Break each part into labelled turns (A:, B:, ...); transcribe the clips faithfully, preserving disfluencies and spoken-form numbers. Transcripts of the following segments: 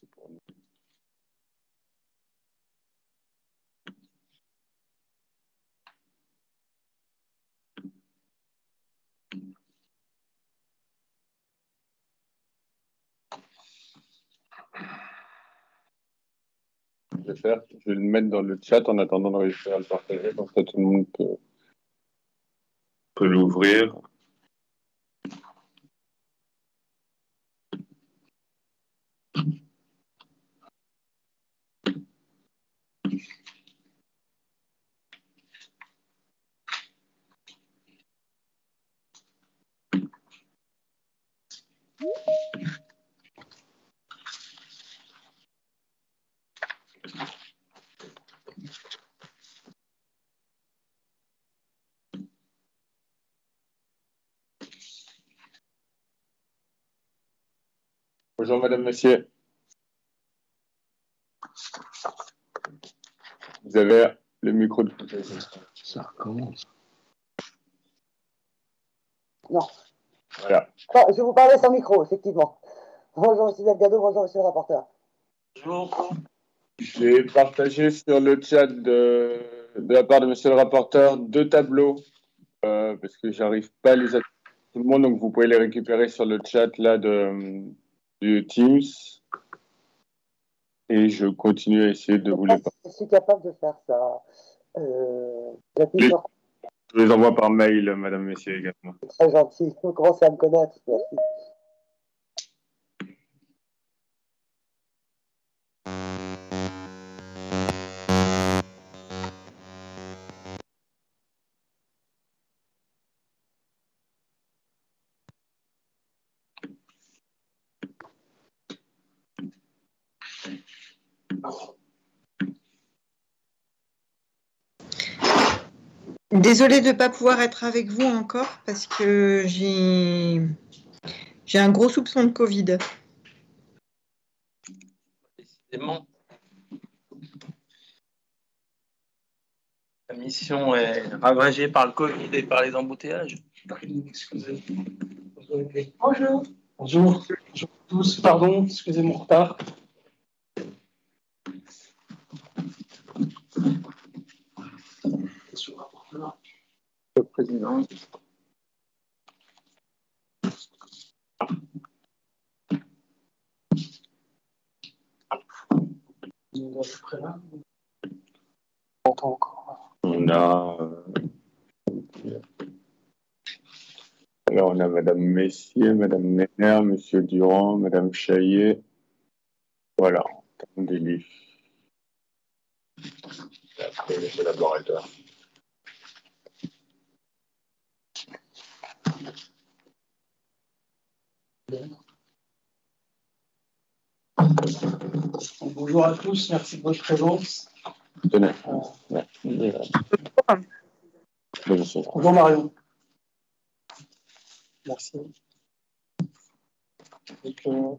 A: c'est pour nous. Je vais faire, je vais le mettre dans le chat en attendant de réussir à le partager, comme ça tout le monde peut, peut l'ouvrir. Bonjour Madame, Monsieur. Vous avez le micro de
B: Ça recommence.
C: Non.
A: Voilà.
C: Non, je vous parlais sans micro, effectivement. Bonjour, monsieur Delgado, bonjour, monsieur le rapporteur.
A: Bonjour. J'ai partagé sur le chat de, de la part de monsieur le rapporteur deux tableaux, euh, parce que j'arrive pas à les attribuer à tout le monde, donc vous pouvez les récupérer sur le chat là de, de Teams. Et je continue à essayer de vous les partager.
C: Je suis capable de faire ça. Euh,
A: Les, sur... Je les envoie par mail, madame, messieurs, également.
C: Très gentil. Vous commencez à me connaître. Merci.
D: Désolée de ne pas pouvoir être avec vous encore parce que j'ai j'ai un gros soupçon de Covid.
B: Décidément, la mission est ravagée par le Covid et par les embouteillages. Excusez.
E: Bonjour. Bonjour. Bonjour à tous. Pardon, excusez mon retard.
A: Le président.
E: On est à peu près là. On entend encore.
A: On a. Alors, on a Madame Messier, Madame Nenner, Monsieur Durand, Madame Chaillet. Voilà, en termes d'élus. Après, les collaborateurs.
E: Bonjour à tous, merci de votre présence.
A: Tenez.
E: Euh,
A: ouais.
E: Bonjour Marion. Merci. Donc, euh,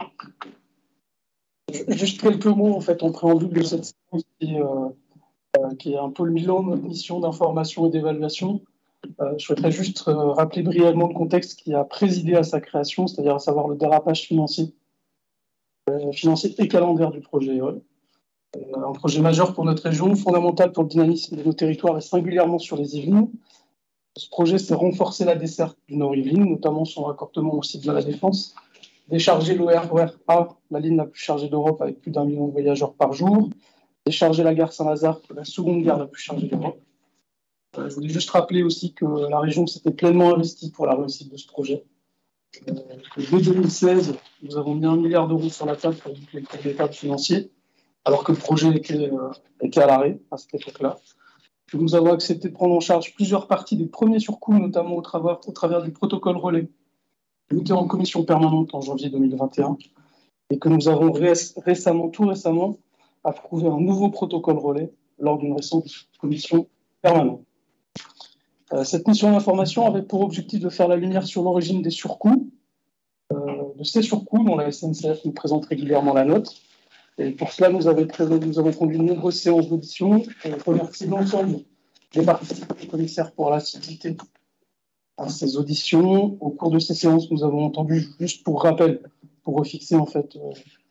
E: juste quelques mots en fait en préambule de cette séance qui, euh, euh, qui est un peu le bilan de notre mission d'information et d'évaluation. Euh, je souhaiterais juste euh, rappeler brièvement le contexte qui a présidé à sa création, c'est-à-dire à savoir le dérapage financier, euh, financier et calendaire du projet EOL. Euh, un projet majeur pour notre région, fondamental pour le dynamisme de nos territoires et singulièrement sur les Yvelines. Ce projet, c'est renforcer la desserte du Nord-Yvelines, notamment son raccordement au site de la Défense, décharger l'O R A, la ligne la plus chargée d'Europe avec plus d'un million de voyageurs par jour, décharger la gare Saint-Lazare, la seconde gare la plus chargée d'Europe. Euh, je voulais juste rappeler aussi que la région s'était pleinement investie pour la réussite de ce projet. Euh, dès deux mille seize, nous avons mis un milliard d'euros sur la table pour boucler le cadre financier, alors que le projet était, euh, était à l'arrêt à cette époque-là. Nous avons accepté de prendre en charge plusieurs parties des premiers surcoûts, notamment au travers, au travers du protocole relais, voté en commission permanente en janvier deux mille vingt et un, et que nous avons ré récemment, tout récemment, approuvé un nouveau protocole relais lors d'une récente commission permanente. Euh, cette mission d'information avait pour objectif de faire la lumière sur l'origine des surcoûts, euh, de ces surcoûts dont la S N C F nous présente régulièrement la note. Et pour cela, nous avons, nous avons conduit de nombreuses séances d'audition. Je remercie l'ensemble des participants et commissaires pour l'assiduité à ces auditions. Au cours de ces séances, nous avons entendu, juste pour rappel, pour refixer en fait euh,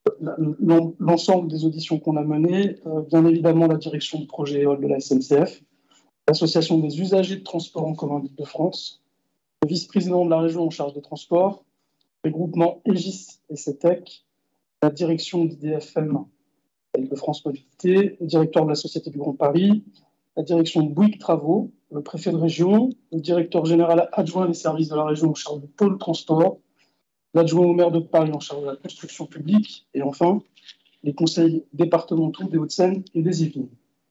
E: l'ensemble des auditions qu'on a menées, euh, bien évidemment la direction de projet de la S N C F, l'association des usagers de transport en commun d'Île-de-France, le vice-président de la région en charge des transports, les groupements Egis et CETEC, la direction d'I D F M Île-de-France Mobilité, le directeur de la Société du Grand Paris, la direction de Bouygues Travaux, le préfet de région, le directeur général adjoint des services de la région en charge du pôle transport, l'adjoint au maire de Paris en charge de la construction publique, et enfin, les conseils départementaux des Hauts-de-Seine et des Yvelines.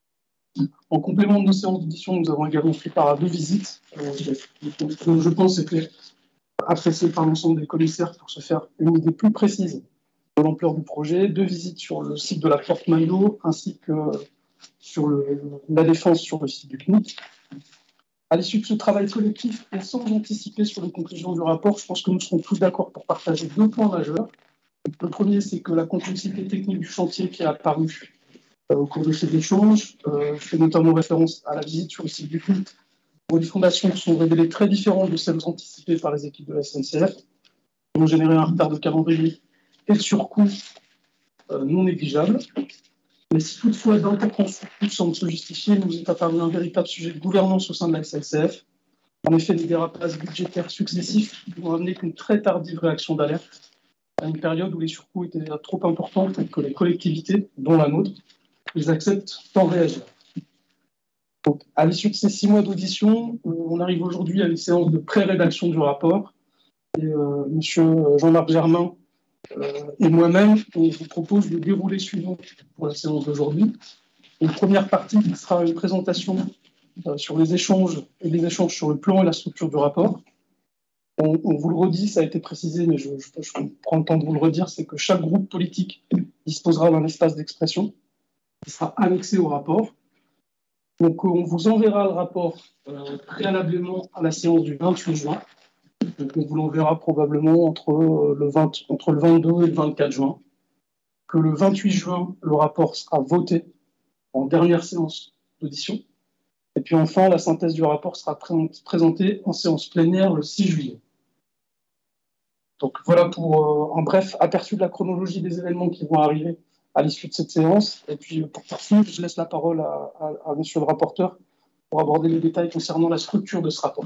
E: En complément de nos séances d'audition, nous avons également pris part à deux visites, euh, je pense que c'était apprécié par l'ensemble des commissaires pour se faire une idée plus précise de l'ampleur du projet, deux visites sur le site de la Porte Maillot, ainsi que sur le, la défense sur le site du C N I C. À l'issue de ce travail collectif et sans anticiper sur les conclusions du rapport, je pense que nous serons tous d'accord pour partager deux points majeurs. Le premier, c'est que la complexité technique du chantier qui est apparue euh, au cours de ces échanges, euh, je fais notamment référence à la visite sur le site du C N I C, où les fondations sont révélées très différentes de celles anticipées par les équipes de la S N C F, qui ont généré un retard de calendrier et de surcoût euh, non négligeable. Mais si toutefois d'importants surcoûts semblent se justifier, il nous est apparu un véritable sujet de gouvernance au sein de la S N C F. En effet, les dérapages budgétaires successifs n'ont amené qu'une très tardive réaction d'alerte, à une période où les surcoûts étaient déjà trop importants pour que les collectivités, dont la nôtre, les acceptent sans réagir. Donc, à l'issue de ces six mois d'audition, euh, on arrive aujourd'hui à une séance de pré-rédaction du rapport. Et euh, M. Jean-Marc Germain euh, et moi-même, on vous propose le déroulé suivant pour la séance d'aujourd'hui. Une première partie qui sera une présentation euh, sur les échanges et les échanges sur le plan et la structure du rapport. On, on vous le redit, ça a été précisé, mais je, je, je prends le temps de vous le redire, c'est que chaque groupe politique disposera d'un espace d'expression qui sera annexé au rapport. Donc, on vous enverra le rapport euh, préalablement à la séance du vingt-huit juin. Donc, on vous l'enverra probablement entre, euh, le vingt, entre le vingt-deux et le vingt-quatre juin. Que le vingt-huit juin, le rapport sera voté en dernière séance d'audition. Et puis enfin, la synthèse du rapport sera pré- présentée en séance plénière le six juillet. Donc voilà pour euh, un bref aperçu de la chronologie des événements qui vont arriver à l'issue de cette séance. Et puis pour poursuivre, je laisse la parole à, à, à monsieur le rapporteur pour aborder les détails concernant la structure de ce rapport.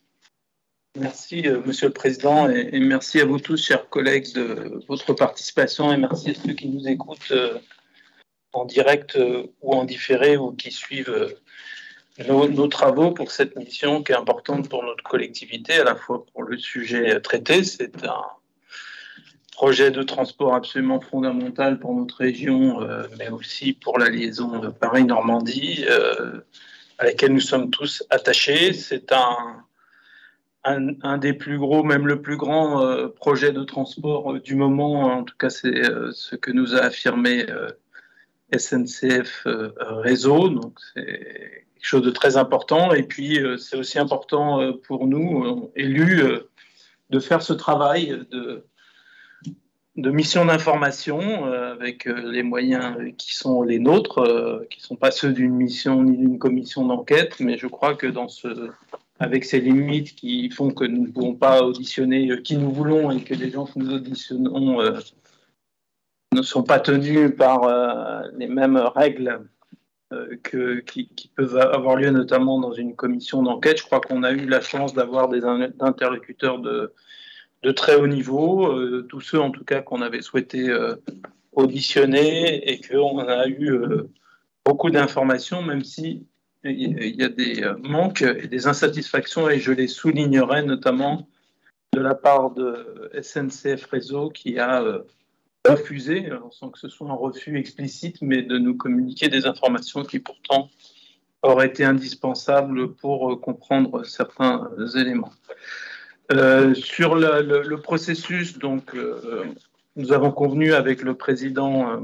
B: Merci, euh, Monsieur le Président, et, et merci à vous tous, chers collègues, de votre participation, et merci à ceux qui nous écoutent euh, en direct euh, ou en différé ou qui suivent euh, nos, nos travaux pour cette mission qui est importante pour notre collectivité, à la fois pour le sujet traité. C'est un projet de transport absolument fondamental pour notre région, euh, mais aussi pour la liaison de Paris-Normandie, euh, à laquelle nous sommes tous attachés. C'est un Un, un des plus gros, même le plus grand euh, projet de transport euh, du moment. En tout cas, c'est euh, ce que nous a affirmé euh, S N C F euh, Réseau. Donc, c'est quelque chose de très important. Et puis, euh, c'est aussi important euh, pour nous, euh, élus, euh, de faire ce travail de, de mission d'information euh, avec euh, les moyens qui sont les nôtres, euh, qui ne sont pas ceux d'une mission ni d'une commission d'enquête. Mais je crois que dans ce avec ces limites qui font que nous ne pouvons pas auditionner qui nous voulons et que les gens que nous auditionnons euh, ne sont pas tenus par euh, les mêmes règles euh, que, qui, qui peuvent avoir lieu notamment dans une commission d'enquête. Je crois qu'on a eu la chance d'avoir des interlocuteurs de, de très haut niveau, euh, tous ceux en tout cas qu'on avait souhaité euh, auditionner, et qu'on a eu euh, beaucoup d'informations, même si il y a des manques et des insatisfactions, et je les soulignerai notamment de la part de S N C F Réseau qui a refusé, sans que ce soit un refus explicite, mais de nous communiquer des informations qui pourtant auraient été indispensables pour comprendre certains éléments. Euh, sur le, le, le processus, donc, euh, nous avons convenu avec le président euh,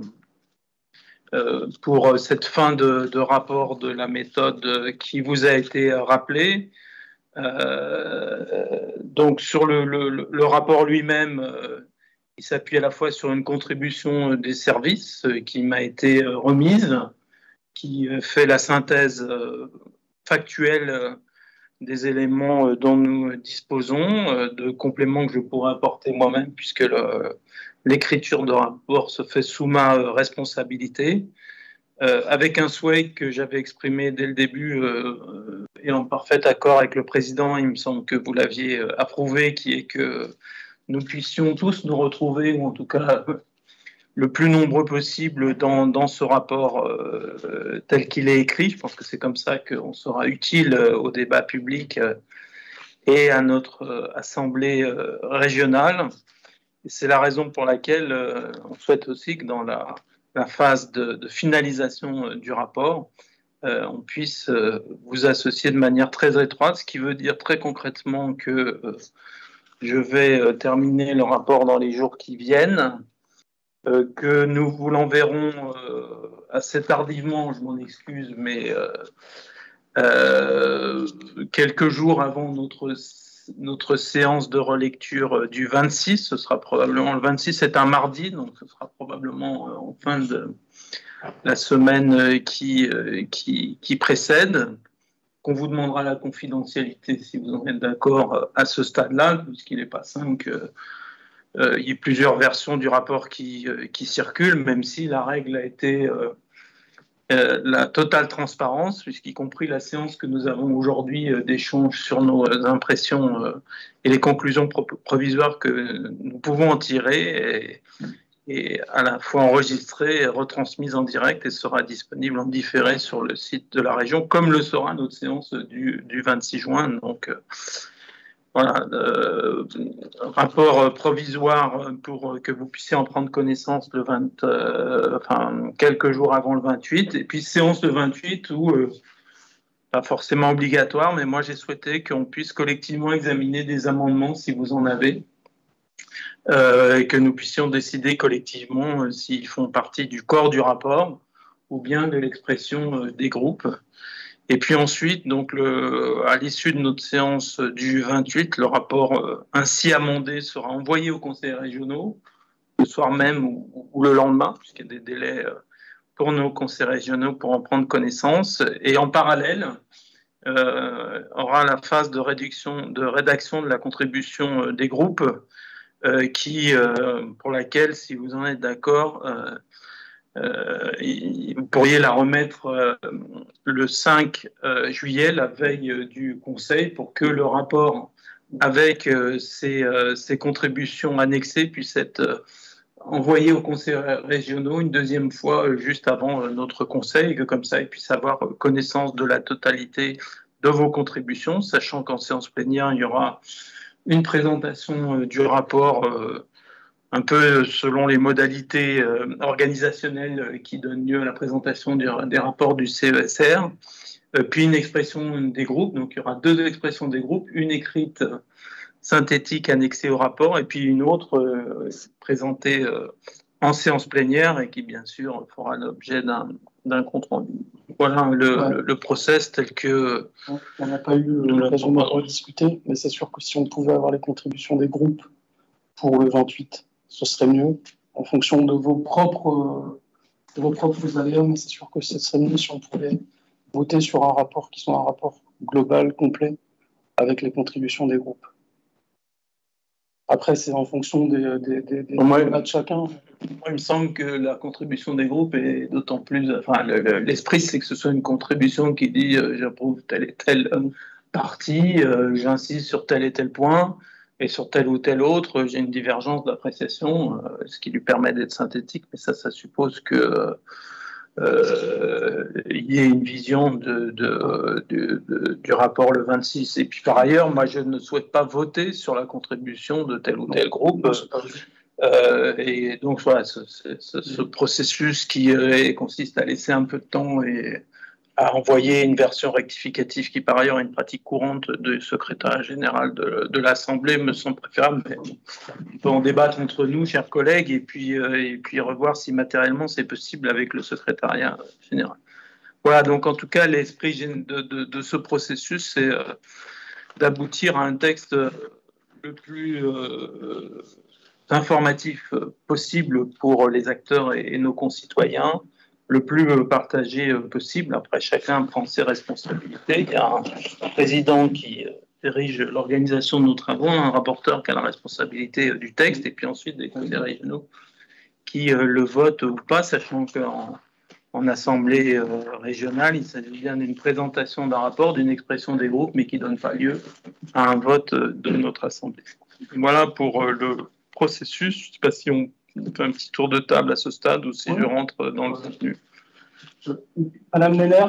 B: Euh, pour cette fin de, de rapport de la méthode qui vous a été rappelée. Euh, donc sur le, le, le rapport lui-même, euh, il s'appuie à la fois sur une contribution des services euh, qui m'a été remise, qui fait la synthèse euh, factuelle des éléments dont nous disposons, de compléments que je pourrais apporter moi-même, puisque l'écriture de rapport se fait sous ma responsabilité, euh, avec un souhait que j'avais exprimé dès le début euh, et en parfait accord avec le président, il me semble que vous l'aviez approuvé, qui est que nous puissions tous nous retrouver, ou en tout cas le plus nombreux possible dans, dans ce rapport euh, tel qu'il est écrit. Je pense que c'est comme ça qu'on sera utile au débat public euh, et à notre euh, assemblée euh, régionale. C'est la raison pour laquelle euh, on souhaite aussi que dans la, la phase de, de finalisation du rapport, euh, on puisse euh, vous associer de manière très étroite, ce qui veut dire très concrètement que euh, je vais euh, terminer le rapport dans les jours qui viennent, Euh, que nous vous l'enverrons euh, assez tardivement, je m'en excuse, mais euh, euh, quelques jours avant notre, notre séance de relecture du vingt-six, ce sera probablement, le vingt-six c'est un mardi, donc ce sera probablement euh, en fin de la semaine qui, euh, qui, qui précède, qu'on vous demandera la confidentialité si vous en êtes d'accord à ce stade-là, puisqu'il n'est pas simple que Euh, il y a plusieurs versions du rapport qui, euh, qui circulent, même si la règle a été euh, euh, la totale transparence, puisqu'y compris la séance que nous avons aujourd'hui euh, d'échange sur nos impressions euh, et les conclusions pro provisoires que nous pouvons en tirer, et, et à la fois enregistrée et retransmise en direct, et sera disponible en différé sur le site de la région, comme le sera notre séance du, du vingt-six juin. Donc, euh, Voilà, euh, rapport provisoire pour que vous puissiez en prendre connaissance le vingt, euh, enfin, quelques jours avant le vingt-huit, et puis séance le vingt-huit où, euh, pas forcément obligatoire, mais moi j'ai souhaité qu'on puisse collectivement examiner des amendements si vous en avez, euh, et que nous puissions décider collectivement euh, s'ils font partie du corps du rapport ou bien de l'expression euh, des groupes. Et puis ensuite, donc le, à l'issue de notre séance du vingt-huit, le rapport euh, ainsi amendé sera envoyé aux conseils régionaux, le soir même ou, ou le lendemain, puisqu'il y a des délais euh, pour nos conseils régionaux pour en prendre connaissance. Et en parallèle, euh, aura la phase de, réduction, de rédaction de la contribution euh, des groupes, euh, qui, euh, pour laquelle, si vous en êtes d'accord, euh, Euh, vous pourriez la remettre euh, le cinq euh, juillet, la veille euh, du Conseil, pour que le rapport avec euh, ces, euh, ces contributions annexées puisse être euh, envoyé aux conseils régionaux une deuxième fois, euh, juste avant euh, notre Conseil, et que comme ça, ils puissent avoir connaissance de la totalité de vos contributions, sachant qu'en séance plénière, il y aura une présentation euh, du rapport euh, un peu selon les modalités euh, organisationnelles qui donnent lieu à la présentation du, des rapports du C E S R, euh, puis une expression des groupes. Donc il y aura deux expressions des groupes, une écrite euh, synthétique annexée au rapport, et puis une autre euh, présentée euh, en séance plénière et qui bien sûr fera l'objet d'un compte rendu. Voilà le, ouais. le, le process tel que...
E: On n'a pas eu l'occasion d'en rediscuter, mais c'est sûr que si on pouvait avoir les contributions des groupes pour le vingt-huit, ce serait mieux, en fonction de vos propres, de vos propres aléas, mais c'est sûr que ce serait mieux si on pouvait voter sur un rapport qui soit un rapport global, complet, avec les contributions des groupes. Après, c'est en fonction des, des, des, des
B: moi,
E: de chacun.
B: Moi, il me semble que la contribution des groupes est d'autant plus... Enfin, l'esprit, c'est que ce soit une contribution qui dit euh, « j'approuve telle et telle partie, euh, j'insiste sur tel et tel point ». Et sur tel ou tel autre, j'ai une divergence d'appréciation, euh, ce qui lui permet d'être synthétique, mais ça, ça suppose que euh, il y ait une vision de, de, de, de, du rapport le vingt-six. Et puis par ailleurs, moi, je ne souhaite pas voter sur la contribution de tel ou tel groupe. Euh, et donc voilà, ce, ce, ce processus qui euh, consiste à laisser un peu de temps et à envoyer une version rectificative qui, par ailleurs, est une pratique courante du secrétariat général de, de l'Assemblée, me semble préférable. Mais on peut en débattre entre nous, chers collègues, et puis, euh, et puis revoir si matériellement c'est possible avec le secrétariat général. Voilà, donc en tout cas, l'esprit de, de, de ce processus, c'est euh, d'aboutir à un texte le plus euh, informatif possible pour les acteurs et, et nos concitoyens, le plus partagé possible. Après, chacun prend ses responsabilités. Il y a un président qui dirige l'organisation de nos travaux, un rapporteur qui a la responsabilité du texte, et puis ensuite des conseillers régionaux qui le votent ou pas, sachant qu'en en assemblée euh, régionale, il s'agit bien d'une présentation d'un rapport, d'une expression des groupes, mais qui ne donne pas lieu à un vote de notre assemblée. Voilà pour euh, le processus. Je ne sais pas si on fait un petit tour de table à ce stade ou si oui. je rentre dans le contenu.
E: Madame Neller.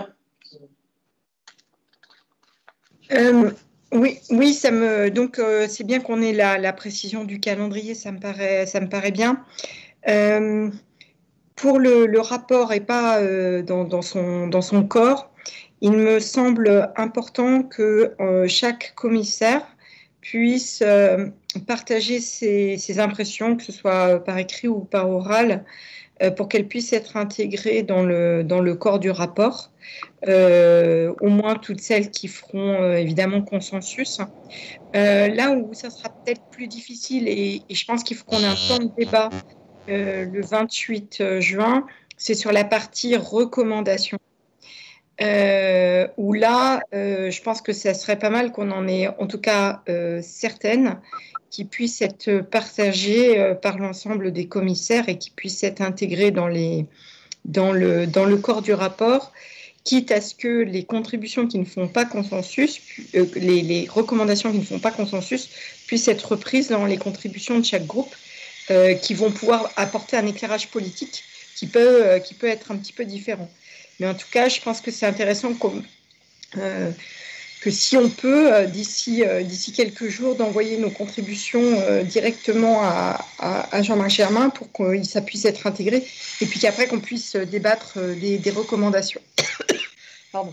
D: Euh, oui, oui, ça me donc euh, c'est bien qu'on ait la, la précision du calendrier, ça me paraît, ça me paraît bien. Euh, pour le, le rapport et pas euh, dans, dans, son, dans son corps, il me semble important que euh, chaque commissaire puisse euh, partager ses, ses impressions, que ce soit par écrit ou par oral, euh, pour qu'elles puissent être intégrées dans le, dans le corps du rapport. Euh, au moins toutes celles qui feront euh, évidemment consensus. Euh, là où ça sera peut-être plus difficile, et, et je pense qu'il faut qu'on ait un temps de débat euh, le vingt-huit juin, c'est sur la partie recommandation. Euh, où là, euh, je pense que ça serait pas mal qu'on en ait en tout cas euh, certaines qui puissent être partagées euh, par l'ensemble des commissaires et qui puissent être intégrées dans, les, dans, le, dans le corps du rapport, quitte à ce que les contributions qui ne font pas consensus, euh, les, les recommandations qui ne font pas consensus, puissent être reprises dans les contributions de chaque groupe, euh, qui vont pouvoir apporter un éclairage politique qui peut, euh, qui peut être un petit peu différent. Mais en tout cas, je pense que c'est intéressant qu'on, euh, que si on peut, euh, d'ici, euh, d'ici quelques jours, d'envoyer nos contributions euh, directement à, à, à Jean-Marc Germain pour que ça puisse être intégré, et puis qu'après qu'on puisse débattre euh, des, des recommandations. Pardon.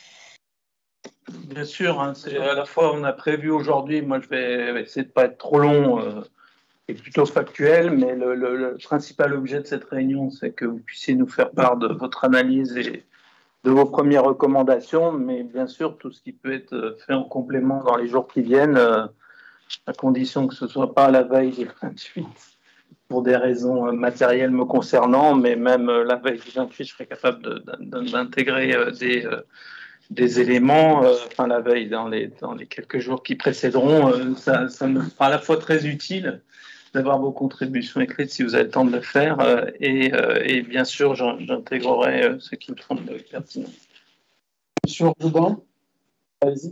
B: Bien sûr, hein, c'est à la fois on a prévu aujourd'hui, moi je vais essayer de ne pas être trop long euh, et plutôt factuel, mais le, le, le principal objet de cette réunion, c'est que vous puissiez nous faire part de votre analyse et de vos premières recommandations, mais bien sûr tout ce qui peut être fait en complément dans les jours qui viennent, euh, à condition que ce ne soit pas à la veille du vingt-huit, pour des raisons matérielles me concernant, mais même la veille du vingt-huit, je serais capable de, de, d'intégrer des, des éléments, euh, enfin la veille, dans les, dans les quelques jours qui précéderont. Euh, ça, ça me sera à la fois très utile d'avoir vos contributions écrites si vous avez le temps de le faire, euh, et, euh, et bien sûr, j'intégrerai euh, ce qui me semble pertinent.
E: Monsieur Jourdain, allez-y.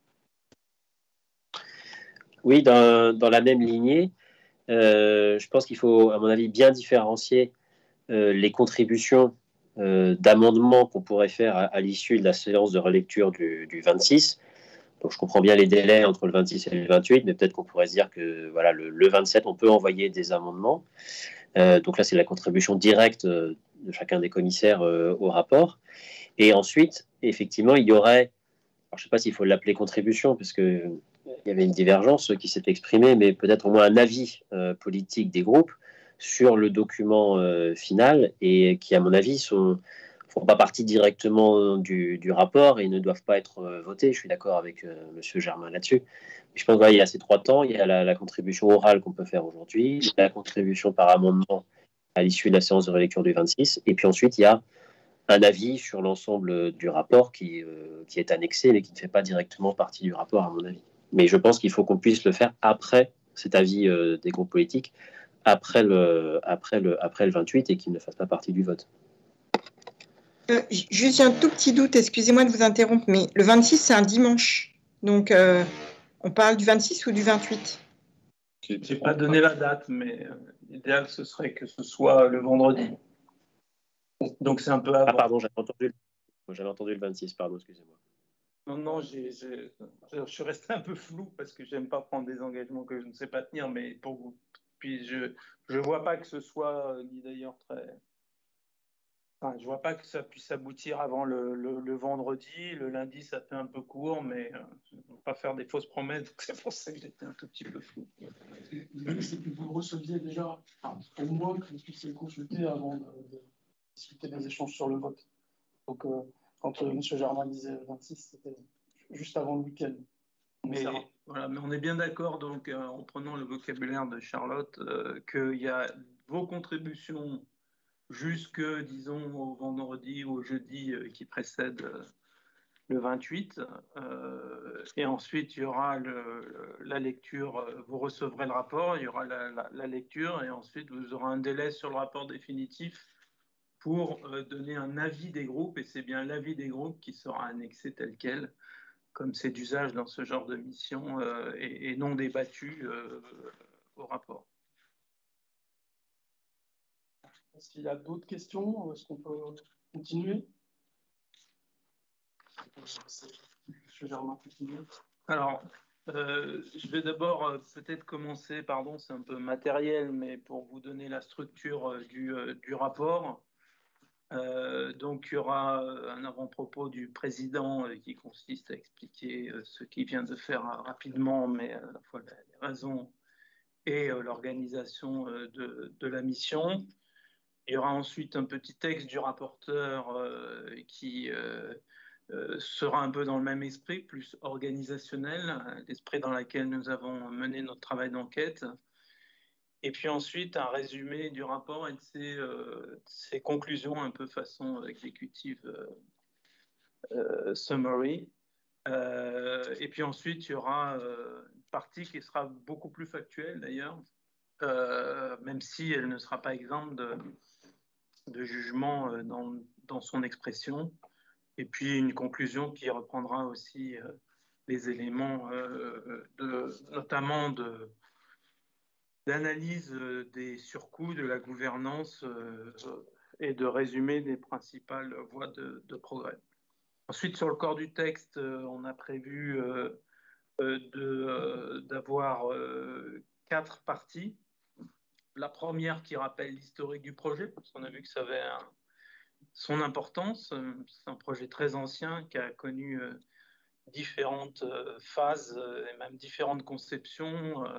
F: Oui, dans, dans la même lignée, euh, je pense qu'il faut, à mon avis, bien différencier euh, les contributions euh, d'amendements qu'on pourrait faire à, à l'issue de la séance de relecture du, du vingt-six. Donc, je comprends bien les délais entre le vingt-six et le vingt-huit, mais peut-être qu'on pourrait se dire que voilà, le, le vingt-sept, on peut envoyer des amendements. Euh, donc là, c'est la contribution directe euh, de chacun des commissaires euh, au rapport. Et ensuite, effectivement, il y aurait, alors, je ne sais pas s'il faut l'appeler contribution, parce que il y avait une divergence qui s'est exprimée, mais peut-être au moins un avis euh, politique des groupes sur le document euh, final, et qui, à mon avis, sont, ne font pas partie directement du, du rapport et ne doivent pas être euh, votés. Je suis d'accord avec euh, M. Germain là-dessus. Je pense qu'il voilà, y a ces trois temps. Il y a la, la contribution orale qu'on peut faire aujourd'hui, la contribution par amendement à l'issue de la séance de relecture du vingt-six, et puis ensuite, il y a un avis sur l'ensemble du rapport qui, euh, qui est annexé, mais qui ne fait pas directement partie du rapport, à mon avis. Mais je pense qu'il faut qu'on puisse le faire après cet avis euh, des groupes politiques, après le, après, le, après le vingt-huit, et qu'il ne fasse pas partie du vote.
D: Euh, juste un tout petit doute, excusez-moi de vous interrompre, mais le vingt-six, c'est un dimanche. Donc, euh, on parle du vingt-six ou du vingt-huit?
B: Je n'ai pas donné la date, mais euh, l'idéal, ce serait que ce soit le vendredi. Donc, c'est un peu avant.
F: Ah, pardon, j'avais entendu, j'avais entendu le vingt-six, pardon, excusez-moi.
B: Non, non, j'ai, j'ai, je suis resté un peu flou parce que j'aime pas prendre des engagements que je ne sais pas tenir, mais pour vous. Puis je je vois pas que ce soit ni d'ailleurs très. Enfin, je vois pas que ça puisse aboutir avant le, le, le vendredi. Le lundi, ça fait un peu court, mais euh, je ne veux pas faire des fausses promesses, donc c'est pour ça que j'étais un tout petit peu flou.
E: Le c'est que vous receviez déjà, enfin, au moins que vous puissiez consulter avant de, de discuter des échanges sur le vote. Donc, euh, quand euh, M. Germain disait le vingt-six, c'était juste avant le week-end.
B: Mais, voilà, mais on est bien d'accord, donc, euh, en prenant le vocabulaire de Charlotte, euh, qu'il y a vos contributions jusque, disons, au vendredi ou au jeudi qui précède le vingt-huit. Euh, et ensuite, il y aura le, la lecture, vous recevrez le rapport, il y aura la, la, la lecture, et ensuite, vous aurez un délai sur le rapport définitif pour euh, donner un avis des groupes, et c'est bien l'avis des groupes qui sera annexé tel quel, comme c'est d'usage dans ce genre de mission, euh, et, et non débattu euh, au rapport.
E: S'il y a d'autres questions, est-ce qu'on peut continuer? Je vais continuer.
B: Alors, euh, je vais d'abord euh, peut-être commencer, pardon, c'est un peu matériel, mais pour vous donner la structure euh, du, euh, du rapport. Euh, donc, il y aura un avant-propos du président euh, qui consiste à expliquer euh, ce qu'il vient de faire euh, rapidement, mais à la fois les raisons et euh, l'organisation euh, de, de la mission. Il y aura ensuite un petit texte du rapporteur euh, qui euh, euh, sera un peu dans le même esprit, plus organisationnel, l'esprit dans lequel nous avons mené notre travail d'enquête. Et puis ensuite, un résumé du rapport et de ses, euh, ses conclusions un peu façon exécutive euh, euh, summary. Euh, et puis ensuite, il y aura euh, une partie qui sera beaucoup plus factuelle d'ailleurs, euh, même si elle ne sera pas exempte de, de jugement dans, dans son expression. Et puis une conclusion qui reprendra aussi euh, les éléments, euh, de, notamment de, d'analyse des surcoûts, de la gouvernance euh, et de résumé des principales voies de, de progrès. Ensuite, sur le corps du texte, euh, on a prévu euh, euh, de, euh, d'avoir euh, quatre parties. La première qui rappelle l'historique du projet, parce qu'on a vu que ça avait un, son importance. C'est un projet très ancien qui a connu euh, différentes euh, phases euh, et même différentes conceptions. Euh,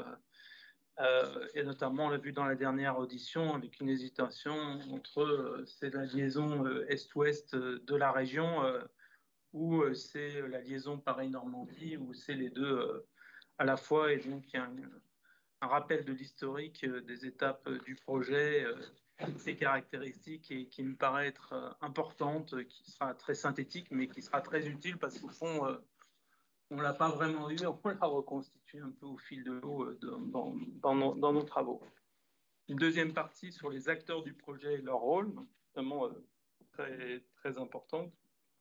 B: euh, et notamment, on l'a vu dans la dernière audition avec une hésitation entre euh, c'est la liaison euh, est-ouest euh, de la région euh, ou euh, c'est la liaison Paris-Normandie ou c'est les deux euh, à la fois. Et donc, il y a un, un rappel de l'historique euh, des étapes euh, du projet, euh, ses caractéristiques et qui me paraît être euh, importante, euh, qui sera très synthétique mais qui sera très utile parce qu'au fond, euh, on ne l'a pas vraiment eu, on l'a reconstitué un peu au fil de l'eau euh, dans, dans, dans, nos, dans nos travaux. Une deuxième partie sur les acteurs du projet et leur rôle, notamment euh, très, très importante,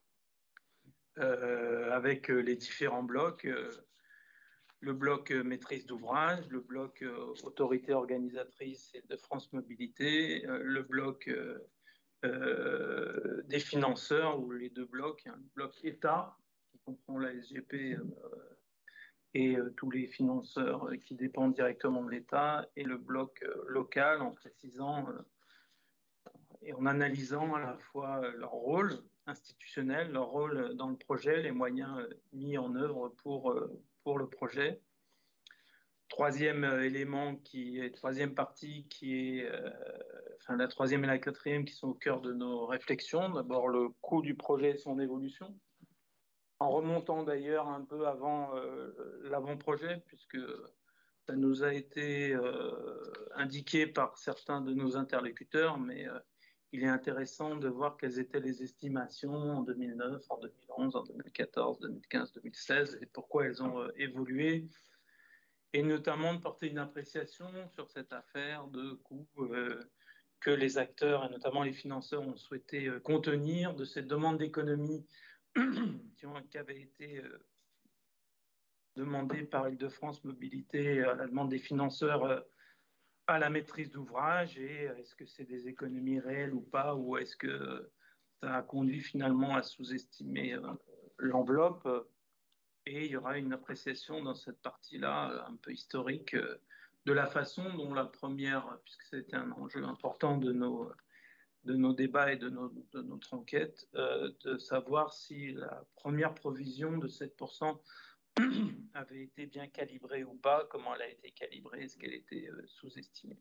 B: euh, avec euh, les différents blocs. Euh, le bloc euh, maîtrise d'ouvrage, le bloc euh, autorité organisatrice et de France Mobilité, euh, le bloc euh, euh, des financeurs, ou les deux blocs, hein, le bloc État, qui comprend la S G P euh, et euh, tous les financeurs euh, qui dépendent directement de l'État, et le bloc euh, local, en précisant euh, et en analysant à la fois euh, leur rôle institutionnel, leur rôle dans le projet, les moyens euh, mis en œuvre pour, euh, pour le projet. Troisième élément, qui est troisième partie, qui est, euh, enfin la troisième et la quatrième, qui sont au cœur de nos réflexions. D'abord le coût du projet et son évolution, en remontant d'ailleurs un peu avant euh, l'avant-projet, puisque ça nous a été euh, indiqué par certains de nos interlocuteurs, mais euh, il est intéressant de voir quelles étaient les estimations en deux mille neuf, en deux mille onze, en deux mille quatorze, deux mille quinze, deux mille seize, et pourquoi elles ont euh, évolué. Et notamment de porter une appréciation sur cette affaire de coûts euh, que les acteurs, et notamment les financeurs, ont souhaité euh, contenir, de cette demande d'économie qui, qui avait été euh, demandée par Île-de-France Mobilité à la demande des financeurs euh, à la maîtrise d'ouvrage. Et est-ce que c'est des économies réelles ou pas, ou est-ce que ça a conduit finalement à sous-estimer euh, l'enveloppe. Et il y aura une appréciation dans cette partie-là, un peu historique, de la façon dont la première, puisque c'était un enjeu important de nos, de nos débats et de, nos, de notre enquête, euh, de savoir si la première provision de sept pour cent avait été bien calibrée ou pas, comment elle a été calibrée, est-ce qu'elle était euh, sous-estimée.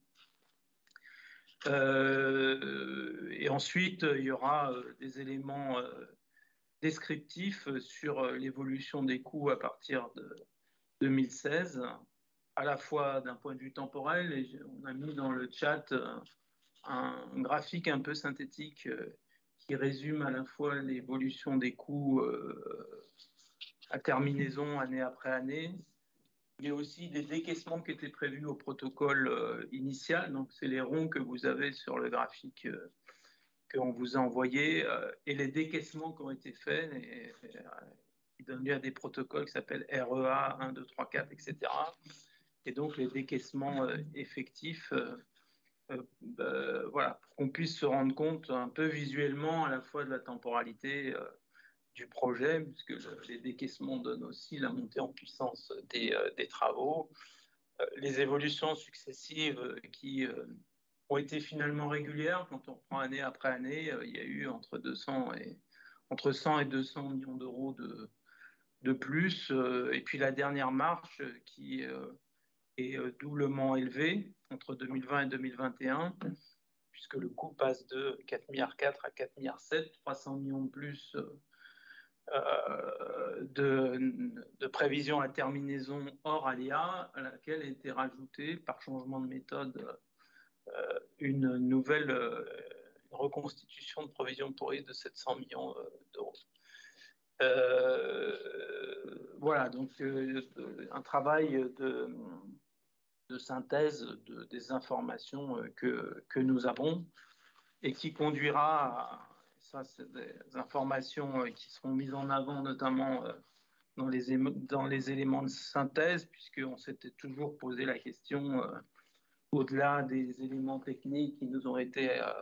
B: Euh, et ensuite, il y aura euh, des éléments euh, descriptif sur l'évolution des coûts à partir de deux mille seize, à la fois d'un point de vue temporel, et on a mis dans le chat un graphique un peu synthétique euh, qui résume à la fois l'évolution des coûts euh, à terminaison année après année, mais aussi des décaissements qui étaient prévus au protocole euh, initial. Donc, c'est les ronds que vous avez sur le graphique euh, qu'on vous a envoyé euh, et les décaissements qui ont été faits et, et, qui donnent lieu à des protocoles qui s'appellent R E A un, deux, trois, quatre, et cetera. Et donc, les décaissements euh, effectifs. Euh, Euh, euh, voilà, pour qu'on puisse se rendre compte un peu visuellement à la fois de la temporalité euh, du projet, puisque le, les décaissements donnent aussi la montée en puissance des, euh, des travaux, euh, les évolutions successives euh, qui euh, ont été finalement régulières. Quand on prend année après année, euh, il y a eu entre deux cents et, entre cent et deux cents millions d'euros de, de plus. Euh, et puis la dernière marche euh, qui euh, est euh, doublement élevée entre deux mille vingt et deux mille vingt et un, puisque le coût passe de quatre virgule quatre milliards à quatre virgule sept milliards, trois cents millions de plus euh, de, de prévisions à terminaison hors aléa, à laquelle a été rajoutée, par changement de méthode, euh, une nouvelle euh, une reconstitution de provisions pour risque de sept cents millions d'euros. Euh, voilà, donc euh, un travail de, de synthèse de, des informations que, que nous avons et qui conduira à, ça c'est des informations qui seront mises en avant notamment dans les, dans les éléments de synthèse, puisqu'on s'était toujours posé la question, euh, au-delà des éléments techniques qui nous ont été euh,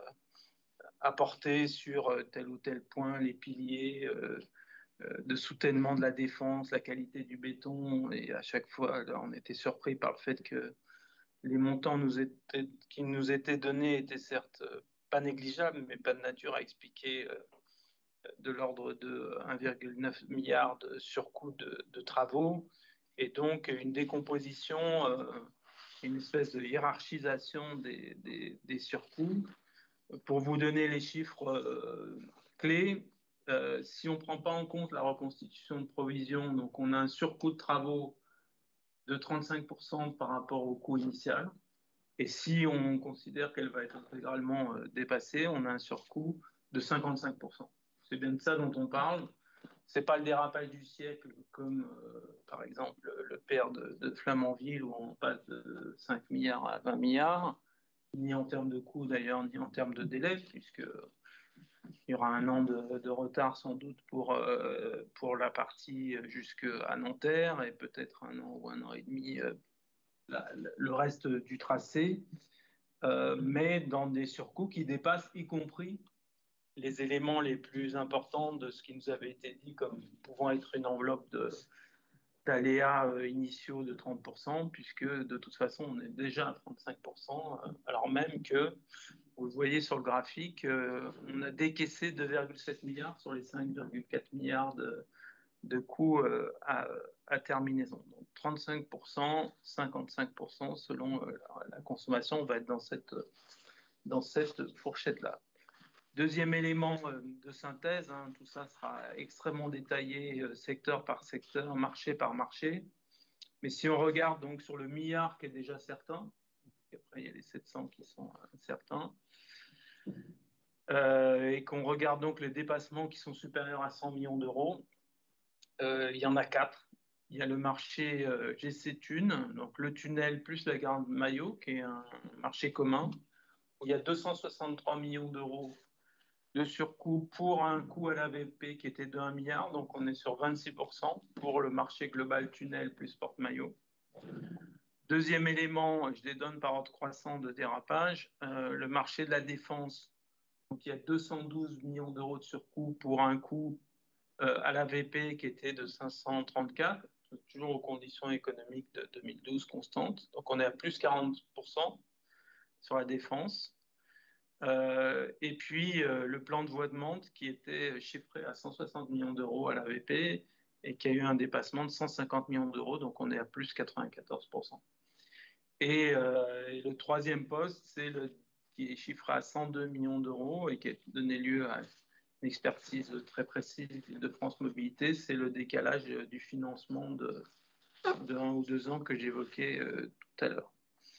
B: apportés sur tel ou tel point, les piliers euh, de soutènement de la défense, la qualité du béton, et à chaque fois, là, on était surpris par le fait que les montants nous étaient, qui nous étaient donnés étaient certes pas négligeables, mais pas de nature à expliquer euh, de l'ordre de un virgule neuf milliard de surcoût de, de travaux, et donc une décomposition, euh, une espèce de hiérarchisation des, des, des surcoûts. Pour vous donner les chiffres euh, clés, euh, si on ne prend pas en compte la reconstitution de provisions, donc on a un surcoût de travaux de trente-cinq pour cent par rapport au coût initial. Et si on considère qu'elle va être intégralement euh, dépassée, on a un surcoût de cinquante-cinq pour cent. C'est bien de ça dont on parle. C'est pas le dérapage du siècle comme euh, par exemple le P R de, de Flamanville où on passe de cinq milliards à vingt milliards, ni en termes de coût d'ailleurs, ni en termes de délai, puisque il y aura un an de, de retard sans doute pour, euh, pour la partie jusqu'à Nanterre et peut-être un an ou un an et demi euh, la, le reste du tracé, euh, mais dans des surcoûts qui dépassent y compris les éléments les plus importants de ce qui nous avait été dit comme pouvant être une enveloppe de, d'aléas euh, initiaux de trente pour cent, puisque de toute façon on est déjà à trente-cinq pour cent, euh, alors même que, vous le voyez sur le graphique, euh, on a décaissé deux virgule sept milliards sur les cinq virgule quatre milliards de, de coûts euh, à, à terminaison. Donc trente-cinq pour cent, cinquante-cinq pour cent selon euh, la, la consommation, on va être dans cette, dans cette fourchette-là. Deuxième élément euh, de synthèse, hein, tout ça sera extrêmement détaillé euh, secteur par secteur, marché par marché. Mais si on regarde donc sur le milliard qui est déjà certain, et après il y a les sept cents qui sont incertains, euh, et qu'on regarde donc les dépassements qui sont supérieurs à cent millions d'euros, euh, il y en a quatre. Il y a le marché euh, G C Thune, donc le tunnel plus la gare de Maillot, qui est un marché commun, où il y a deux cent soixante-trois millions d'euros de surcoût pour un coût à la V P qui était de un milliard, donc on est sur vingt-six pour cent pour le marché global tunnel plus porte-maillot. Deuxième élément, je les donne par ordre croissant de dérapage, euh, le marché de la défense. Donc il y a deux cent douze millions d'euros de surcoût pour un coût euh, à la V P qui était de cinq cent trente-quatre, toujours aux conditions économiques de deux mille douze constantes. Donc on est à plus quarante pour cent sur la défense. Euh, et puis euh, le plan de voie de Mantes qui était chiffré à cent soixante millions d'euros à la V P et qui a eu un dépassement de cent cinquante millions d'euros, donc on est à plus quatre-vingt-quatorze pour cent. Et, euh, et le troisième poste, c'est le qui est chiffré à cent deux millions d'euros et qui a donné lieu à une expertise très précise de France Mobilité, c'est le décalage du financement de, de un ou deux ans que j'évoquais euh, tout à l'heure.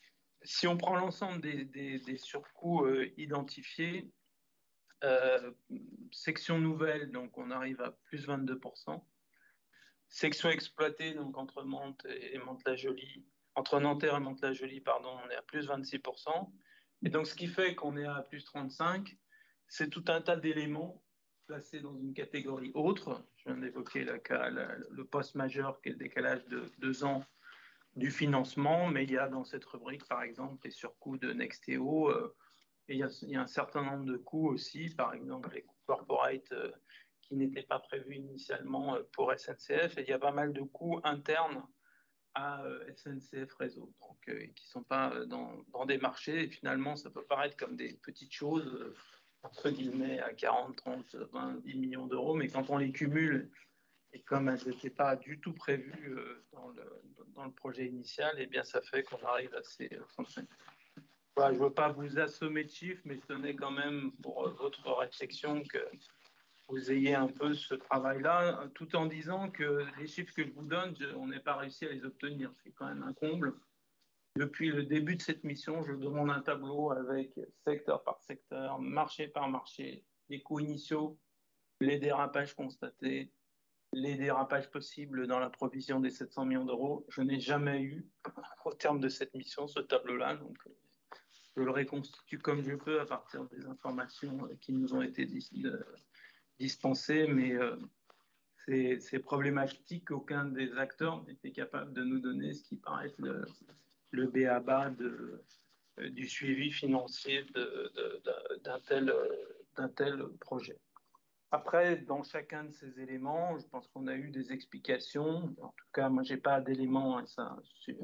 B: si on prend l'ensemble des, des, des surcoûts euh, identifiés, euh, section nouvelle, donc on arrive à plus vingt-deux pour cent. Section exploitée, donc entre Mantes et Mantes-la-Jolie, entre Nanterre et Mantes-la-Jolie, pardon, on est à plus vingt-six pour cent. Et donc, ce qui fait qu'on est à plus trente-cinq, c'est tout un tas d'éléments placés dans une catégorie autre. Je viens d'évoquer le, le poste majeur, qui est le décalage de deux ans du financement, mais il y a dans cette rubrique, par exemple, les surcoûts de Nexteo, euh, et il y, a, il y a un certain nombre de coûts aussi, par exemple, les coûts corporate euh, qui n'étaient pas prévus initialement pour S N C F, et il y a pas mal de coûts internes à euh, S N C F Réseau, donc euh, qui ne sont pas dans, dans des marchés, et finalement, ça peut paraître comme des petites choses, euh, entre guillemets, à quarante, trente, vingt, dix millions d'euros, mais quand on les cumule, et comme elles n'étaient pas du tout prévues euh, dans, le, dans le projet initial, eh bien, ça fait qu'on arrive à ces trente-cinq. Voilà, je ne veux pas vous assommer de chiffres, mais je tenais quand même pour votre réflexion que vous ayez un peu ce travail-là, tout en disant que les chiffres que je vous donne, je, on n'est pas réussi à les obtenir. C'est quand même un comble. Depuis le début de cette mission, je demande un tableau avec secteur par secteur, marché par marché, les coûts initiaux, les dérapages constatés, les dérapages possibles dans la provision des sept cents millions d'euros. Je n'ai jamais eu, au terme de cette mission, ce tableau-là. Donc, je le reconstitue comme je peux à partir des informations qui nous ont été dispensées, mais euh, c'est problématique qu'aucun des acteurs n'était capable de nous donner ce qui paraît le, le b a ba de, euh, du suivi financier d'un tel, d'un tel projet. Après, dans chacun de ces éléments, je pense qu'on a eu des explications. En tout cas, moi, je n'ai pas d'éléments, et ça, je suis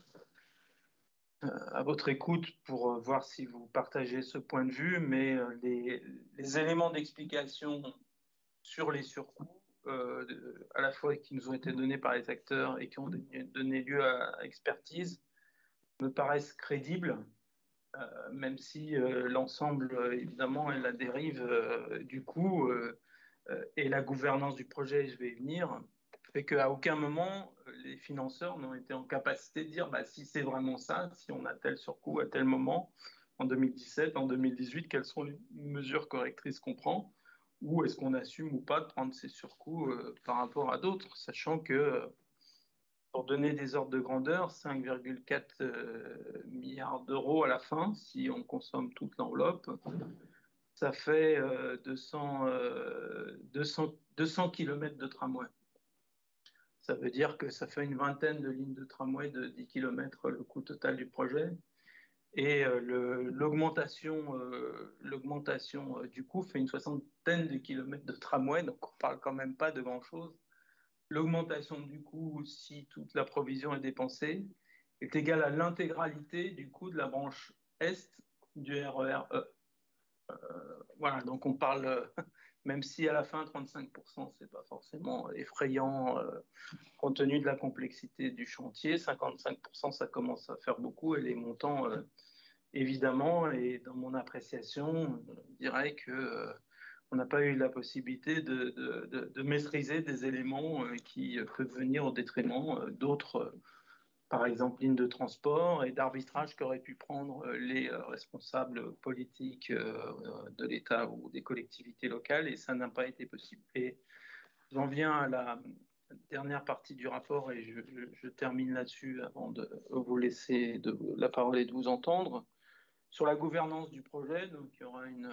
B: à votre écoute pour voir si vous partagez ce point de vue, mais les, les éléments d'explication sur les surcoûts, euh, à la fois qui nous ont été donnés par les acteurs et qui ont donné lieu à expertise, me paraissent crédibles, euh, même si euh, l'ensemble, évidemment, est la dérive euh, du coût euh, et la gouvernance du projet, je vais y venir, fait qu'à aucun moment, les financeurs n'ont été en capacité de dire bah, si c'est vraiment ça, si on a tel surcoût à tel moment, en deux mille dix-sept, en deux mille dix-huit, quelles sont les mesures correctrices qu'on prend, ou est-ce qu'on assume ou pas de prendre ces surcoûts euh, par rapport à d'autres, sachant que, euh, pour donner des ordres de grandeur, cinq virgule quatre euh, milliards d'euros à la fin, si on consomme toute l'enveloppe, ça fait euh, deux cents, euh, deux cents, deux cents kilomètres de tramway. Ça veut dire que ça fait une vingtaine de lignes de tramway de dix kilomètres le coût total du projet. Et euh, l'augmentation euh, l'augmentation euh, du coût fait une soixantaine de kilomètres de tramway, donc on ne parle quand même pas de grand-chose. L'augmentation du coût, si toute la provision est dépensée, est égale à l'intégralité du coût de la branche Est du R E R E. Euh, voilà, donc on parle, même si à la fin, trente-cinq pour cent, ce n'est pas forcément effrayant euh, compte tenu de la complexité du chantier, cinquante-cinq pour cent, ça commence à faire beaucoup, et les montants, euh, évidemment, et dans mon appréciation, je dirais que euh, on n'a pas eu la possibilité de, de, de, de maîtriser des éléments euh, qui peuvent venir au détriment euh, d'autres, euh, par exemple, lignes de transport et d'arbitrage qu'auraient pu prendre les responsables politiques de l'État ou des collectivités locales, et ça n'a pas été possible. Et j'en viens à la dernière partie du rapport, et je, je, je termine là-dessus avant de vous laisser de, la parole et de vous entendre. Sur la gouvernance du projet, donc il y aura une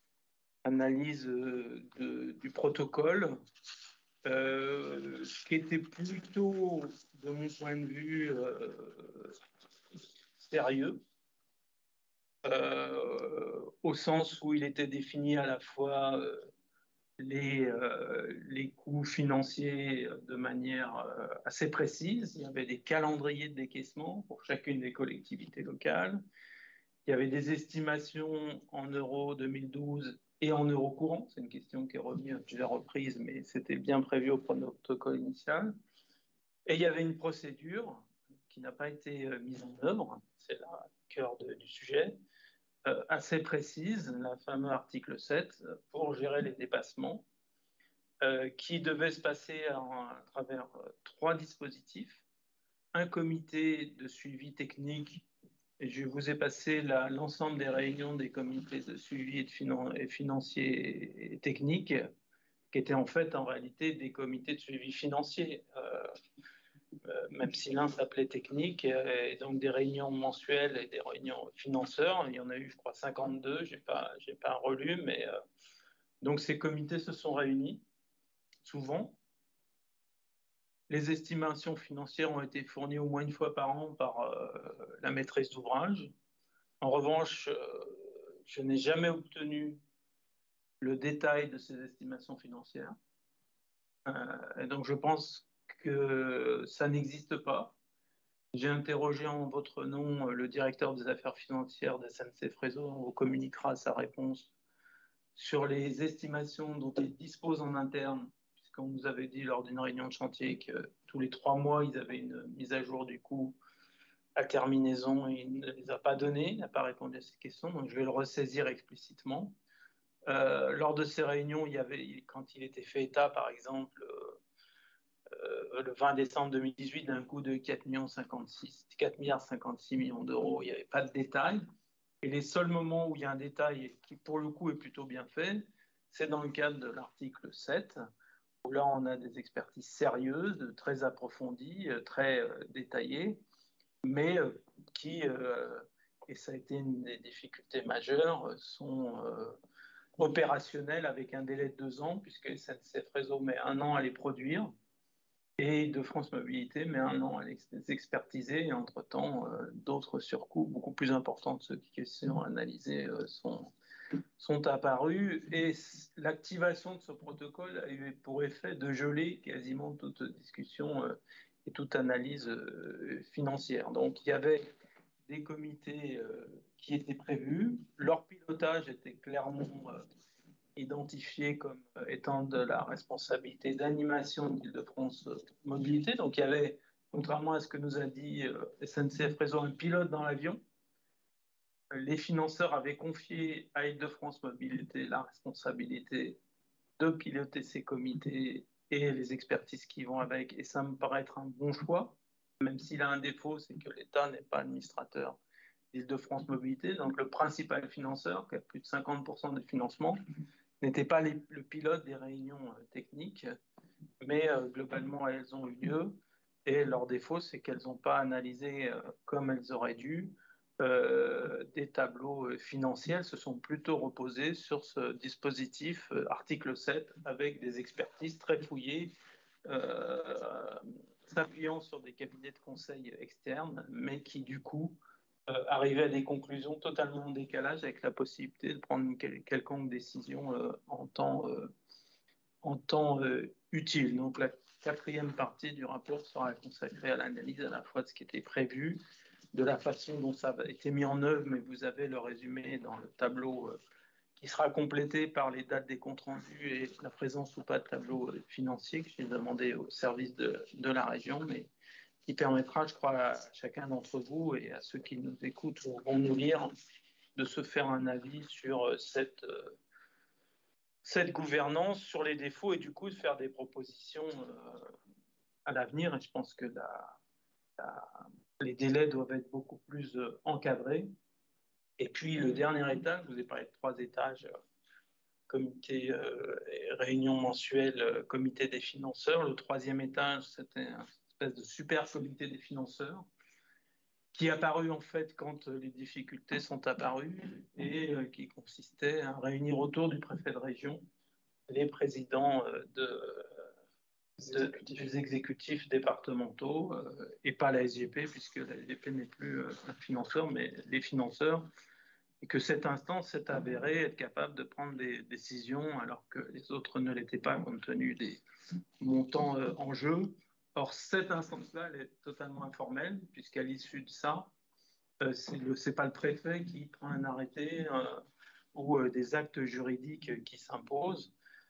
B: analyse de, du protocole, Euh, qui était plutôt, de mon point de vue, euh, sérieux, euh, au sens où il était défini à la fois euh, les, euh, les coûts financiers de manière euh, assez précise. Il y avait des calendriers de décaissement pour chacune des collectivités locales. Il y avait des estimations en euros deux mille douze et en euros courants. C'est une question qui est revenue à plusieurs reprises, mais c'était bien prévu au protocole initial. Et il y avait une procédure qui n'a pas été mise en œuvre, c'est là le cœur de, du sujet, euh, assez précise, le fameux article sept, pour gérer les dépassements, euh, qui devait se passer en, à travers euh, trois dispositifs. Un comité de suivi technique Et je vous ai passé l'ensemble des réunions des comités de suivi et, de finan et financiers et techniques, qui étaient en fait en réalité des comités de suivi financier, euh, euh, même si l'un s'appelait technique, et donc des réunions mensuelles et des réunions financeurs. Il y en a eu, je crois, cinquante-deux, je n'ai pas, j'ai pas relu, mais euh, donc ces comités se sont réunis souvent. Les estimations financières ont été fournies au moins une fois par an par euh, la maîtrise d'ouvrage. En revanche, euh, je n'ai jamais obtenu le détail de ces estimations financières. Euh, et donc, je pense que ça n'existe pas. J'ai interrogé en votre nom le directeur des affaires financières de S N C F Réseau. On vous communiquera sa réponse sur les estimations dont il dispose en interne, puisqu'on nous avait dit lors d'une réunion de chantier que tous les trois mois, ils avaient une mise à jour du coût à terminaison. Et il ne les a pas données, il n'a pas répondu à ces questions, donc je vais le ressaisir explicitement. Euh, lors de ces réunions, il y avait, quand il était fait état, par exemple, euh, le vingt décembre deux mille dix-huit, d'un coût de quatre milliards cinquante-six millions d'euros, il n'y avait pas de détails. Et les seuls moments où il y a un détail qui, pour le coup, est plutôt bien fait, c'est dans le cadre de l'article sept, où là, on a des expertises sérieuses, très approfondies, très euh, détaillées, mais euh, qui, euh, et ça a été une des difficultés majeures, sont euh, opérationnels avec un délai de deux ans, puisque S N C F Réseau met un an à les produire, et de France Mobilité met un an à les expertiser, et entre-temps, euh, d'autres surcoûts beaucoup plus importants de ceux qui sont analysés euh, sont, sont apparus, et l'activation de ce protocole a eu pour effet de geler quasiment toute discussion euh, et toute analyse euh, financière. Donc il y avait des comités euh, qui étaient prévus. Leur pilotage était clairement euh, identifié comme euh, étant de la responsabilité d'animation d'Île-de-France Mobilité. Donc il y avait, contrairement à ce que nous a dit euh, S N C F Réseau, un pilote dans l'avion. Les financeurs avaient confié à Île-de-France Mobilité la responsabilité de piloter ces comités et les expertises qui vont avec. Et ça me paraît être un bon choix, même s'il a un défaut, c'est que l'État n'est pas administrateur d'Île-de-France Mobilité. Donc le principal financeur, qui a plus de cinquante pour cent des financements, n'était pas les, le pilote des réunions euh, techniques, mais euh, globalement, elles ont eu lieu. Et leur défaut, c'est qu'elles n'ont pas analysé euh, comme elles auraient dû euh, des tableaux euh, financiers. Elles se sont plutôt reposées sur ce dispositif euh, article sept avec des expertises très fouillées, euh, s'appuyant sur des cabinets de conseil externes, mais qui du coup euh, arrivaient à des conclusions totalement en décalage avec la possibilité de prendre une quel quelconque décision euh, en temps, euh, en temps euh, utile. Donc la quatrième partie du rapport sera consacrée à l'analyse à la fois de ce qui était prévu, de la façon dont ça a été mis en œuvre, mais vous avez le résumé dans le tableau euh, qui sera complété par les dates des comptes rendus et la présence ou pas de tableau euh, financier que j'ai demandé au service de, de la région, mais qui permettra, je crois, à chacun d'entre vous et à ceux qui nous écoutent ou vont nous lire de se faire un avis sur cette, euh, cette gouvernance, sur les défauts et du coup de faire des propositions euh, à l'avenir. Et je pense que la, la, les délais doivent être beaucoup plus euh, encadrés. Et puis le dernier étage, je vous ai parlé de trois étages, euh, comité, euh, réunion mensuelle, euh, comité des financeurs. Le troisième étage, c'était un espèce de super comité des financeurs qui est apparu en fait quand les difficultés sont apparues et euh, qui consistait à réunir autour du préfet de région les présidents euh, de, de, des exécutifs départementaux euh, et pas la S G P puisque la S G P n'est plus euh, un financeur mais les financeurs, et que cette instance s'est avérée être capable de prendre des décisions alors que les autres ne l'étaient pas compte tenu des montants euh, en jeu. Or, cette instance-là, elle est totalement informelle, puisqu'à l'issue de ça, euh, c'est le, c'est pas le préfet qui prend un arrêté euh, ou euh, des actes juridiques qui s'imposent.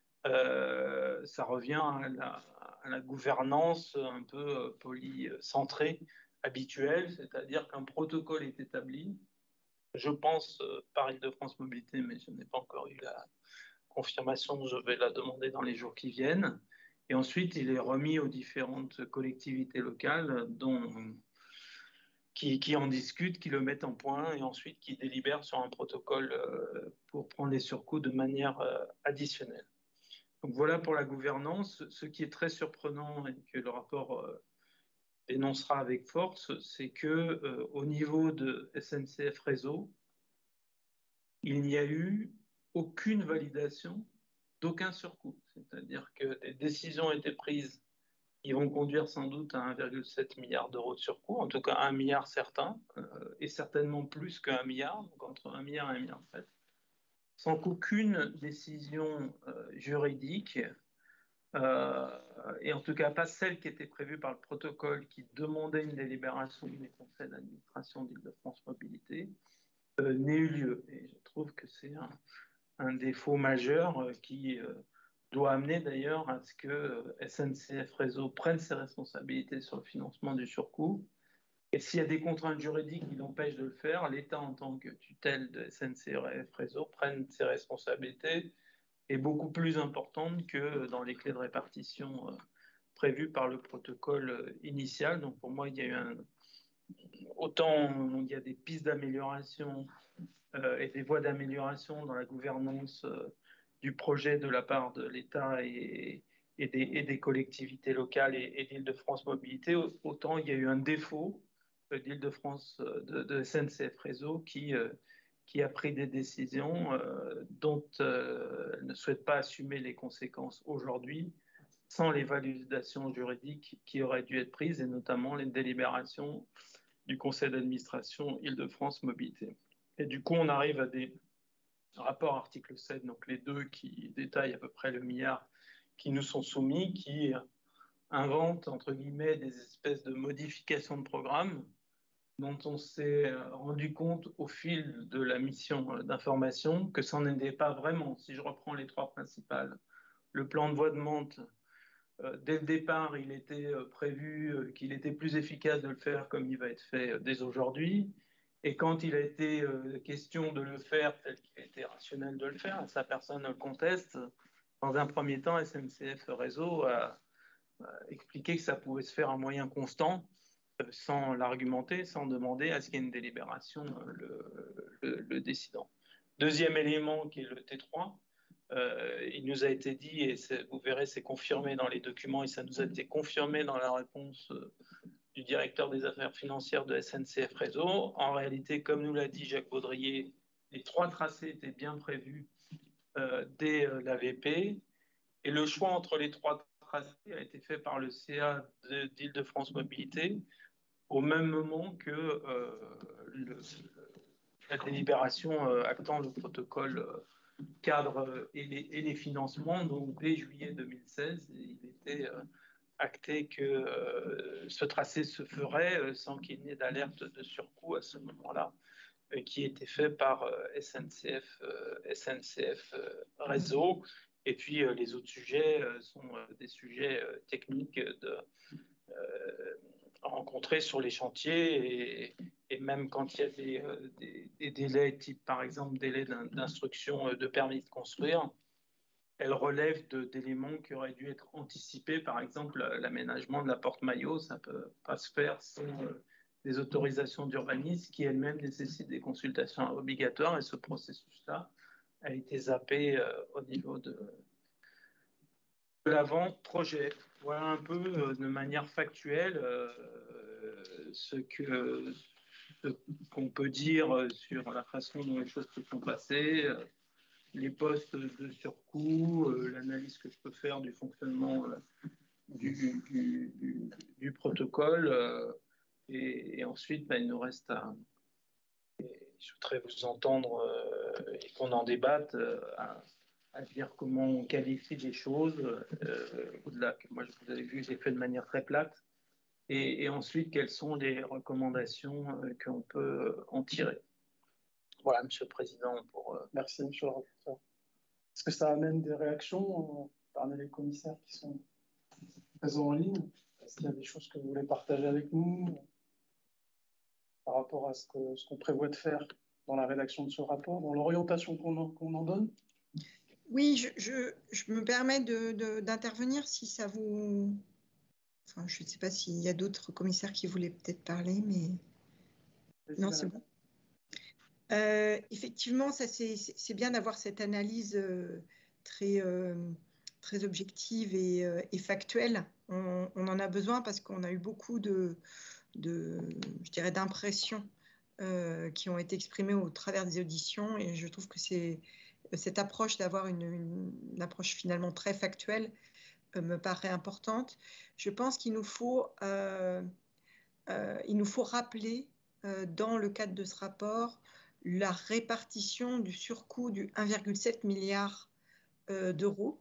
B: Euh, ça revient à la, à la gouvernance un peu euh, polycentrée, habituelle, c'est-à-dire qu'un protocole est établi. Je pense euh, par Île-de-France Mobilité, mais je n'ai pas encore eu la confirmation, je vais la demander dans les jours qui viennent. Et ensuite, il est remis aux différentes collectivités locales, dont qui, qui en discutent, qui le mettent en point et ensuite qui délibèrent sur un protocole euh, pour prendre les surcoûts de manière euh, additionnelle. Donc voilà pour la gouvernance. Ce qui est très surprenant et que le rapport euh, dénoncera avec force, c'est que euh, au niveau de S N C F Réseau, il n'y a eu aucune validation d'aucun surcoût. C'est-à-dire que des décisions ont été prises qui vont conduire sans doute à un virgule sept milliard d'euros de surcoût, en tout cas un milliard certain, euh, et certainement plus qu'un milliard, donc entre un milliard et un milliard sept, sans qu'aucune décision euh, juridique, euh, et en tout cas pas celle qui était prévue par le protocole qui demandait une délibération du conseil d'administration d'Île-de-France Mobilité, euh, n'ait eu lieu. Et je trouve que c'est un, un défaut majeur euh, qui euh, doit amener d'ailleurs à ce que euh, S N C F Réseau prenne ses responsabilités sur le financement du surcoût. Et s'il y a des contraintes juridiques qui l'empêchent de le faire, l'État en tant que tutelle de S N C F Réseau prenne ses responsabilités, est beaucoup plus importante que dans les clés de répartition euh, prévues par le protocole euh, initial. Donc pour moi, il y a eu un... Autant il y a des pistes d'amélioration euh, et des voies d'amélioration dans la gouvernance euh, du projet de la part de l'État et, et, des, et, des, collectivités locales et, et d'Île-de-France Mobilité, autant il y a eu un défaut euh, d'Île-de-France, euh, de, de S N C F Réseau qui, euh, qui a pris des décisions euh, dont euh, elle ne souhaite pas assumer les conséquences aujourd'hui sans les validations juridiques qui auraient dû être prises et notamment les délibérations du conseil d'administration Île-de-France Mobilité. Et du coup, on arrive à des rapports article sept, donc les deux qui détaillent à peu près le milliard qui nous sont soumis, qui inventent, entre guillemets, des espèces de modifications de programme dont on s'est rendu compte au fil de la mission d'information que ça n'en était pas vraiment. Si je reprends les trois principales, le plan de voie de monte, euh, dès le départ, il était prévu euh, qu'il était plus efficace de le faire comme il va être fait euh, dès aujourd'hui. Et quand il a été euh, question de le faire tel qu'il a été rationnel de le faire, et ça personne ne le conteste, dans un premier temps, S N C F Réseau a, a expliqué que ça pouvait se faire à moyen constant, euh, sans l'argumenter, sans demander à ce qu'il y ait une délibération euh, le, le, le décidant. Deuxième élément qui est le T trois, euh, il nous a été dit, et vous verrez, c'est confirmé dans les documents, et ça nous a été confirmé dans la réponse euh, du directeur des affaires financières de S N C F Réseau. En réalité, comme nous l'a dit Jacques Baudrier, les trois tracés étaient bien prévus euh, dès euh, l'A V P, et le choix entre les trois tracés a été fait par le C A d'Île-de-France Mobilité au même moment que euh, le, la délibération euh, actant le protocole euh, cadre et les, et les financements. Donc dès juillet deux mille seize, il était euh, acté que euh, ce tracé se ferait euh, sans qu'il n'y ait d'alerte de surcoût à ce moment-là, euh, qui était fait par euh, S N C F, euh, S N C F euh, Réseau. Et puis euh, les autres sujets euh, sont euh, des sujets euh, techniques de, euh, rencontrés sur les chantiers et, et même quand il y a des, euh, des, des délais type par exemple délai d'instruction de permis de construire, elle relève d'éléments qui auraient dû être anticipés, par exemple l'aménagement de la porte Maillot, ça ne peut pas se faire sans euh, des autorisations d'urbanisme qui elles-mêmes nécessitent des consultations obligatoires et ce processus-là a été zappé euh, au niveau de, de l'avant-projet. Voilà un peu euh, de manière factuelle euh, ce que ce qu'on peut dire sur la façon dont les choses se sont passées, euh, les postes de surcoût, euh, l'analyse que je peux faire du fonctionnement euh, du, du, du, du, protocole. Euh, et, et ensuite, ben, il nous reste à... Je voudrais vous entendre euh, et qu'on en débatte euh, à, à dire comment on qualifie les choses. Euh, au-delà que moi, vous avez vu, j'ai fait de manière très plate. Et, et ensuite, quelles sont les recommandations euh, qu'on peut en tirer. Voilà, Monsieur le Président. Pour, euh...
E: Merci, Monsieur le rapporteur. Est-ce que ça amène des réactions euh, parmi les commissaires qui sont présents en ligne? Est-ce qu'il y a des choses que vous voulez partager avec nous euh, par rapport à ce qu'on ce qu'on prévoit de faire dans la rédaction de ce rapport, dans l'orientation qu'on en, qu'on en donne?
D: Oui, je, je, je me permets d'intervenir de, de, si ça vous... Enfin, je ne sais pas s'il y a d'autres commissaires qui voulaient peut-être parler, mais Non, c'est bon. Euh, effectivement, ça c'est bien d'avoir cette analyse euh, très, euh, très objective et, euh, et factuelle. On, on, en a besoin parce qu'on a eu beaucoup de, de je dirais, d'impressions euh, qui ont été exprimées au travers des auditions, et je trouve que c'est cette approche d'avoir une, une, une approche finalement très factuelle euh, me paraît importante. Je pense qu'il nous faut euh, euh, il nous faut rappeler euh, dans le cadre de ce rapport la répartition du surcoût du un virgule sept milliard euh, d'euros.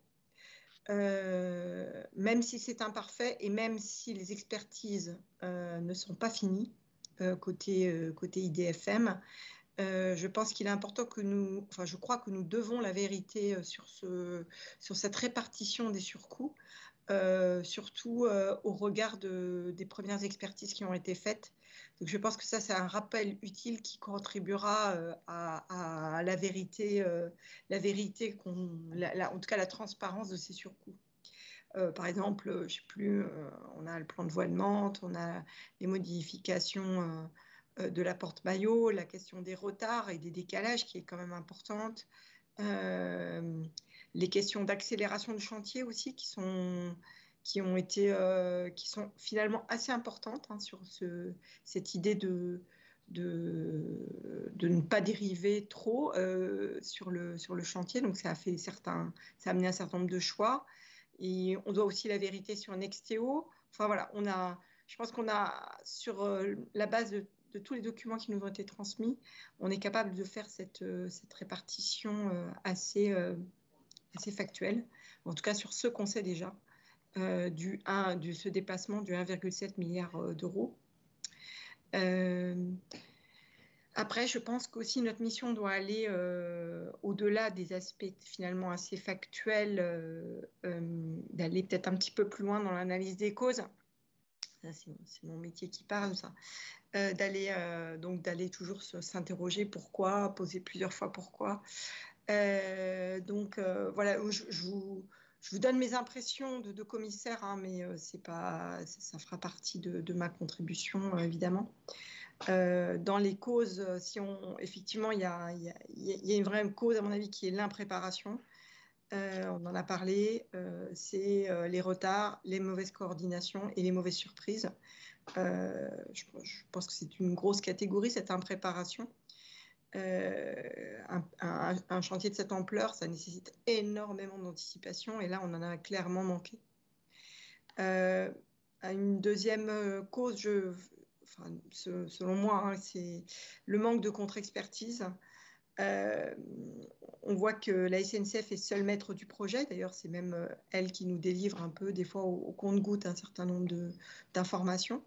D: Euh, même si c'est imparfait et même si les expertises euh, ne sont pas finies euh, côté, euh, côté I D F M, euh, je pense qu'il est important que nous, enfin je crois que nous devons la vérité sur, ce, sur cette répartition des surcoûts, euh, surtout euh, au regard de, des premières expertises qui ont été faites. Donc je pense que ça, c'est un rappel utile qui contribuera euh, à, à la vérité, euh, la vérité qu'on, la, la, en tout cas la transparence de ces surcoûts. Euh, par exemple, je sais plus, euh, on a le plan de voilement, on a les modifications euh, de la porte-maillot, la question des retards et des décalages qui est quand même importante. Euh, les questions d'accélération du chantier aussi qui sont qui ont été euh, qui sont finalement assez importantes hein, sur ce, cette idée de de, de ne pas dériver trop euh, sur le sur le chantier. Donc ça a fait certains ça a amené un certain nombre de choix, et on doit aussi la vérité sur Nexteo. Enfin voilà, on a je pense qu'on a sur euh, la base de de tous les documents qui nous ont été transmis, on est capable de faire cette, euh, cette répartition euh, assez, euh, assez factuelle, en tout cas sur ce qu'on sait déjà, euh, du un, de ce dépassement du un virgule sept milliard d'euros. Euh, après, je pense qu'aussi notre mission doit aller euh, au-delà des aspects finalement assez factuels, euh, euh, d'aller peut-être un petit peu plus loin dans l'analyse des causes. C'est mon métier qui parle, ça. Euh, d'aller euh, donc d'aller toujours s'interroger pourquoi, poser plusieurs fois pourquoi. Euh, donc euh, voilà, je, je, vous, je vous donne mes impressions de, de commissaire, hein, mais euh, c'est pas, ça, ça fera partie de, de ma contribution euh, évidemment. Euh, dans les causes, si on effectivement il y a, y, a, y a une vraie cause à mon avis qui est l'impréparation. Euh, on en a parlé, euh, c'est euh, les retards, les mauvaises coordinations et les mauvaises surprises. Euh, je, je pense que c'est une grosse catégorie, cette impréparation. Euh, un, un, un chantier de cette ampleur, ça nécessite énormément d'anticipation, et là, on en a clairement manqué. Euh, une deuxième cause, je, enfin, selon moi, hein, c'est le manque de contre-expertise. Euh, on voit que la S N C F est seule maître du projet. D'ailleurs, c'est même euh, elle qui nous délivre un peu, des fois, au, au compte-goutte, un certain nombre d'informations.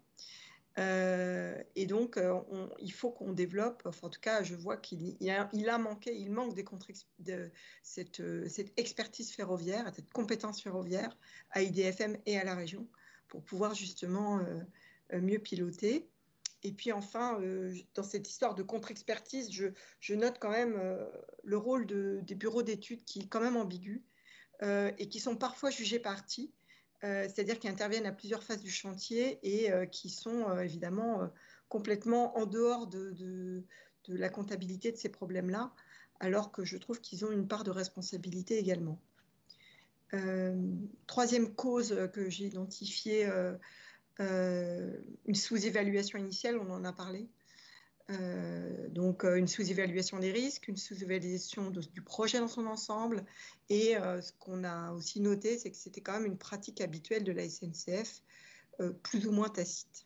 D: Euh, et donc, euh, on, il faut qu'on développe, enfin, en tout cas, je vois qu'il il a, il a manqué, il manque des de cette, cette expertise ferroviaire, cette compétence ferroviaire à I D F M et à la région pour pouvoir justement euh, mieux piloter. Et puis enfin, euh, dans cette histoire de contre-expertise, je, je, note quand même euh, le rôle de, des bureaux d'études qui est quand même ambigu euh, et qui sont parfois jugés partis. Euh, c'est-à-dire qui interviennent à plusieurs phases du chantier et euh, qui sont euh, évidemment euh, complètement en dehors de, de, de, la comptabilité de ces problèmes-là, alors que je trouve qu'ils ont une part de responsabilité également. Euh, troisième cause que j'ai identifiée, euh, euh, une sous-évaluation initiale, on en a parlé. Euh, donc euh, une sous-évaluation des risques, une sous-évaluation du projet dans son ensemble, et euh, ce qu'on a aussi noté, c'est que c'était quand même une pratique habituelle de la S N C F, euh, plus ou moins tacite.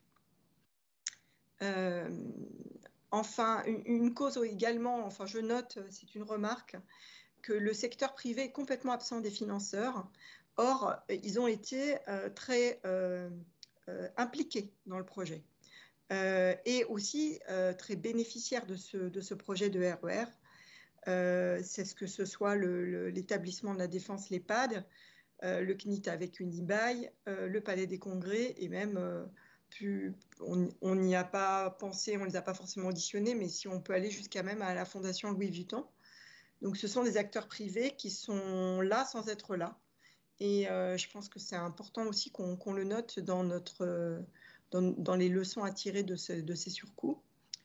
D: Euh, enfin, une, une cause également, enfin je note, c'est une remarque, que le secteur privé est complètement absent des financeurs. Or, ils ont été euh, très euh, euh, impliqués dans le projet. Euh, et aussi euh, très bénéficiaire de ce, de ce projet de R E R. Euh, c'est ce que ce soit l'établissement le, de la Défense, l'EHPAD, euh, le C N I T avec Unibail, euh, le Palais des Congrès, et même, euh, plus, on n'y a pas pensé, on ne les a pas forcément auditionnés, mais si on peut aller jusqu'à même à la Fondation Louis Vuitton. Donc ce sont des acteurs privés qui sont là sans être là. Et euh, je pense que c'est important aussi qu'on qu'on le note dans, notre, dans, dans les leçons à tirer de, ce, de ces surcoûts.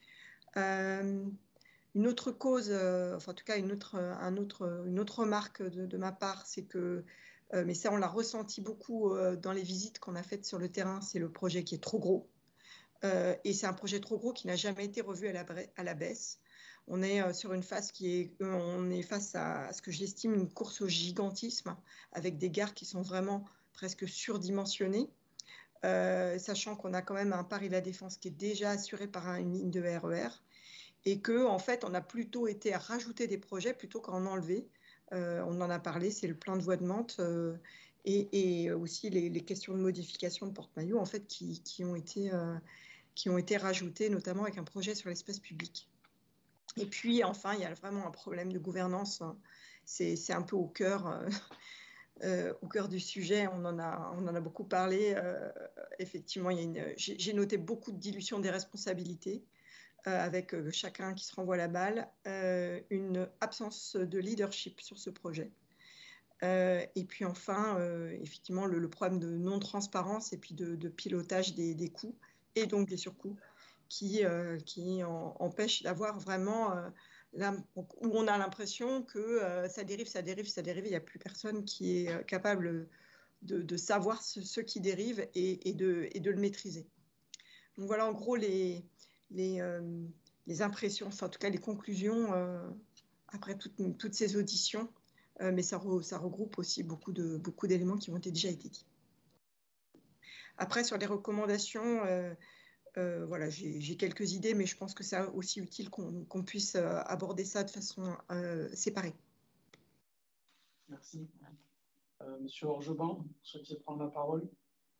D: Euh, une autre cause, euh, enfin en tout cas une autre, un autre, une autre remarque de, de ma part, c'est que, euh, mais ça on l'a ressenti beaucoup euh, dans les visites qu'on a faites sur le terrain, c'est le projet qui est trop gros. Euh, et c'est un projet trop gros qui n'a jamais été revu à la, à la baisse. On est euh, sur une phase qui est, euh, on est face à, à ce que j'estime une course au gigantisme, avec des gares qui sont vraiment presque surdimensionnées, euh, sachant qu'on a quand même un Paris-La Défense qui est déjà assuré par un, une ligne de R E R, et que en fait, on a plutôt été à rajouter des projets plutôt qu'à en enlever. Euh, on en a parlé, c'est le plein de voies de Mantes euh, et, et, aussi les, les, questions de modification de porte-maillot en fait qui, qui ont été euh, qui ont été rajoutées, notamment avec un projet sur l'espace public. Et puis, enfin, il y a vraiment un problème de gouvernance. C'est un peu au cœur, euh, euh, au cœur du sujet. On en a, on en a beaucoup parlé. Euh, effectivement, j'ai noté beaucoup de dilution des responsabilités, euh, avec euh, chacun qui se renvoie la balle, euh, une absence de leadership sur ce projet. Euh, et puis enfin, euh, effectivement, le, le problème de non-transparence et puis de, de pilotage des, des coûts et donc des surcoûts qui, euh, qui en, empêchent d'avoir vraiment, euh, la, où on a l'impression que euh, ça dérive, ça dérive, ça dérive, il n'y a plus personne qui est euh, capable de, de savoir ce, ce, qui dérive et, et, de, et de le maîtriser. Donc voilà en gros les, les, euh, les impressions, enfin en tout cas les conclusions euh, après toutes, toutes ces auditions. Euh, mais ça, re, ça regroupe aussi beaucoup de beaucoup d'éléments qui ont été, déjà été dits. Après, sur les recommandations, euh, euh, voilà, j'ai quelques idées, mais je pense que c'est aussi utile qu'on qu'on puisse euh, aborder ça de façon euh, séparée.
E: Merci. Euh, Monsieur Orgebin, vous souhaitiez prendre la parole?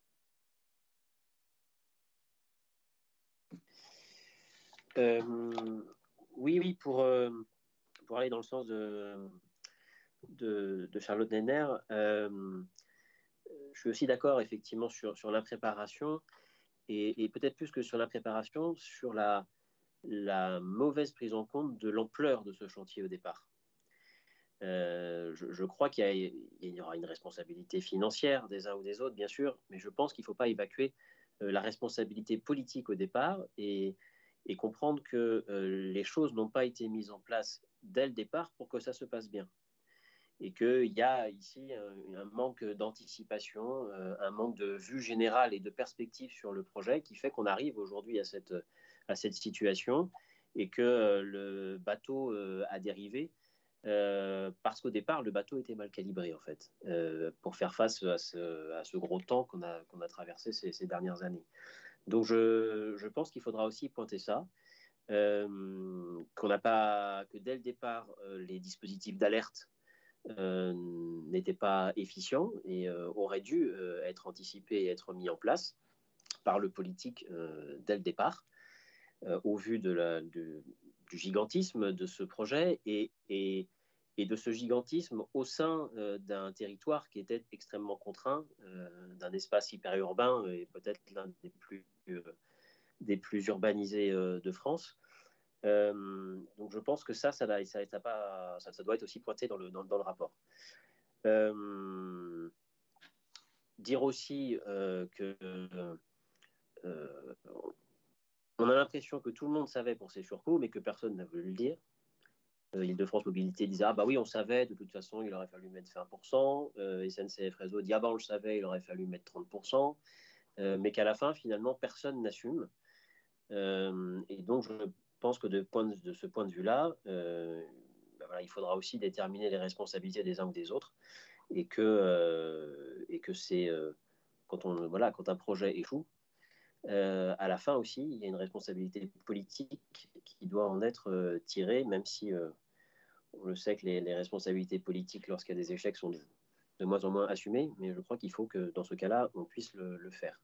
F: euh, Oui, oui, pour, euh, pour aller dans le sens de, de, de Charlotte Nenner, euh, je suis aussi d'accord effectivement sur, sur l'impréparation et, et peut-être plus que sur l'impréparation, sur la, la mauvaise prise en compte de l'ampleur de ce chantier au départ. Euh, je, je, crois qu'il y, y, aura une responsabilité financière des uns ou des autres, bien sûr, mais je pense qu'il ne faut pas évacuer euh, la responsabilité politique au départ et, et comprendre que euh, les choses n'ont pas été mises en place dès le départ pour que ça se passe bien. Et qu'il y a ici un, un manque d'anticipation, euh, un manque de vue générale et de perspective sur le projet qui fait qu'on arrive aujourd'hui à cette, à cette situation et que euh, le bateau euh, a dérivé. Euh, parce qu'au départ, le bateau était mal calibré, en fait, euh, pour faire face à ce, à ce gros temps qu'on a, qu'on a traversé ces, ces dernières années. Donc, je, je pense qu'il faudra aussi pointer ça, euh, qu'on n'a pas, que dès le départ, euh, les dispositifs d'alerte euh, n'étaient pas efficients et euh, auraient dû euh, être anticipés et être mis en place par le politique euh, dès le départ, euh, au vu de la, de, du gigantisme de ce projet et, et, et de ce gigantisme au sein euh, d'un territoire qui était extrêmement contraint, euh, d'un espace hyper-urbain et peut-être l'un des plus, euh, des plus urbanisés euh, de France. Euh, donc je pense que ça, ça, ça, ça, pas, ça, ça doit être aussi pointé dans le, dans, dans le rapport. Euh, dire aussi euh, que euh, on a l'impression que tout le monde savait pour ces surcoûts, mais que personne n'a voulu le dire. Euh, Île-de-France Mobilité disait ah bah oui on savait, de toute façon il aurait fallu mettre vingt pour cent. Euh, S N C F Réseau dit ah bah on le savait, il aurait fallu mettre trente pour cent. Euh, mais qu'à la fin finalement personne n'assume. Euh, et donc je pense que de, point de, de ce point de vue-là, euh, bah voilà, il faudra aussi déterminer les responsabilités des uns ou des autres et que, euh, et que c'est euh, quand, on, voilà, quand un projet échoue, euh, à la fin aussi, il y a une responsabilité politique qui doit en être euh, tirée, même si euh, on le sait que les, les responsabilités politiques, lorsqu'il y a des échecs, sont de, de moins en moins assumées, mais je crois qu'il faut que dans ce cas-là, on puisse le, le faire.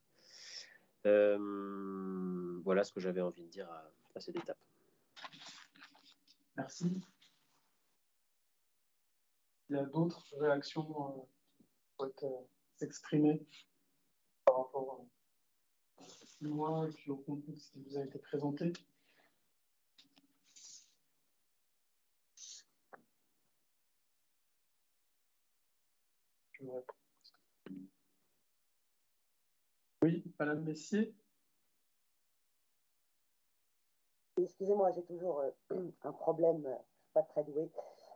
F: Euh, voilà ce que j'avais envie de dire à, à cette étape.
E: Merci. Il y a d'autres réactions euh, qui souhaitent euh, s'exprimer par rapport à moi et puis au contenu qui vous a été présenté. Oui, Madame Messier.
C: excusez-moi, j'ai toujours euh, un problème, euh, je suis pas très douée.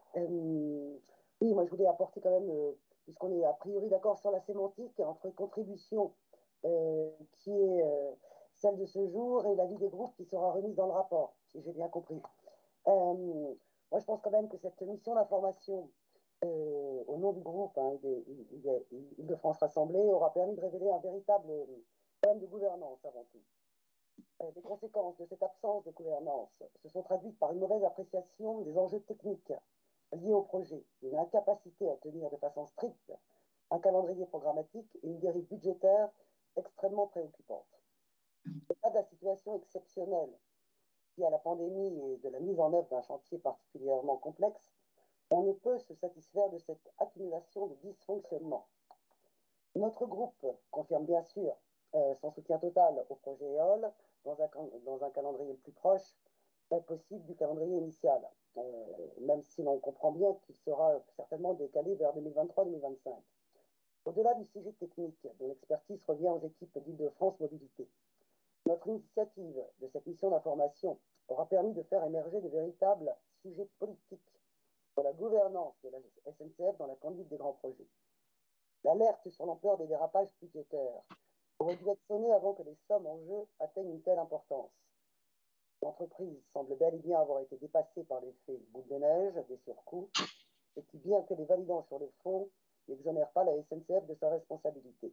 C: Euh, oui, moi je voulais apporter quand même, euh, puisqu'on est a priori d'accord sur la sémantique, entre contribution euh, qui est euh, celle de ce jour et l'avis des groupes qui sera remise dans le rapport, si j'ai bien compris. Euh, moi je pense quand même que cette mission d'information euh, au nom du groupe hein, Île-de-France Rassemblée aura permis de révéler un véritable problème de gouvernance avant tout. Euh, les conséquences de cette absence de gouvernance se sont traduites par une mauvaise appréciation des enjeux techniques liés au projet, une incapacité à tenir de façon stricte un calendrier programmatique et une dérive budgétaire extrêmement préoccupante. Au-delà de la situation exceptionnelle liée à la pandémie et de la mise en œuvre d'un chantier particulièrement complexe, on ne peut se satisfaire de cette accumulation de dysfonctionnements. Notre groupe confirme bien sûr euh, son soutien total au projet E O L dans un, dans un calendrier plus proche euh, possible du calendrier initial, euh, même si l'on comprend bien qu'il sera certainement décalé vers deux mille vingt-trois deux mille vingt-cinq. Au-delà du sujet technique, dont l'expertise revient aux équipes d'Île-de-France Mobilité, notre initiative de cette mission d'information aura permis de faire émerger de véritables sujets politiques sur la gouvernance de la S N C F dans la conduite des grands projets. L'alerte sur l'ampleur des dérapages budgétaires aurait dû être sonnée avant que les sommes en jeu atteignent une telle importance. L'entreprise semble bel et bien avoir été dépassée par l'effet boule de neige des surcoûts, et qui, bien que les validant sur le fond, n'exonère pas la S N C F de sa responsabilité.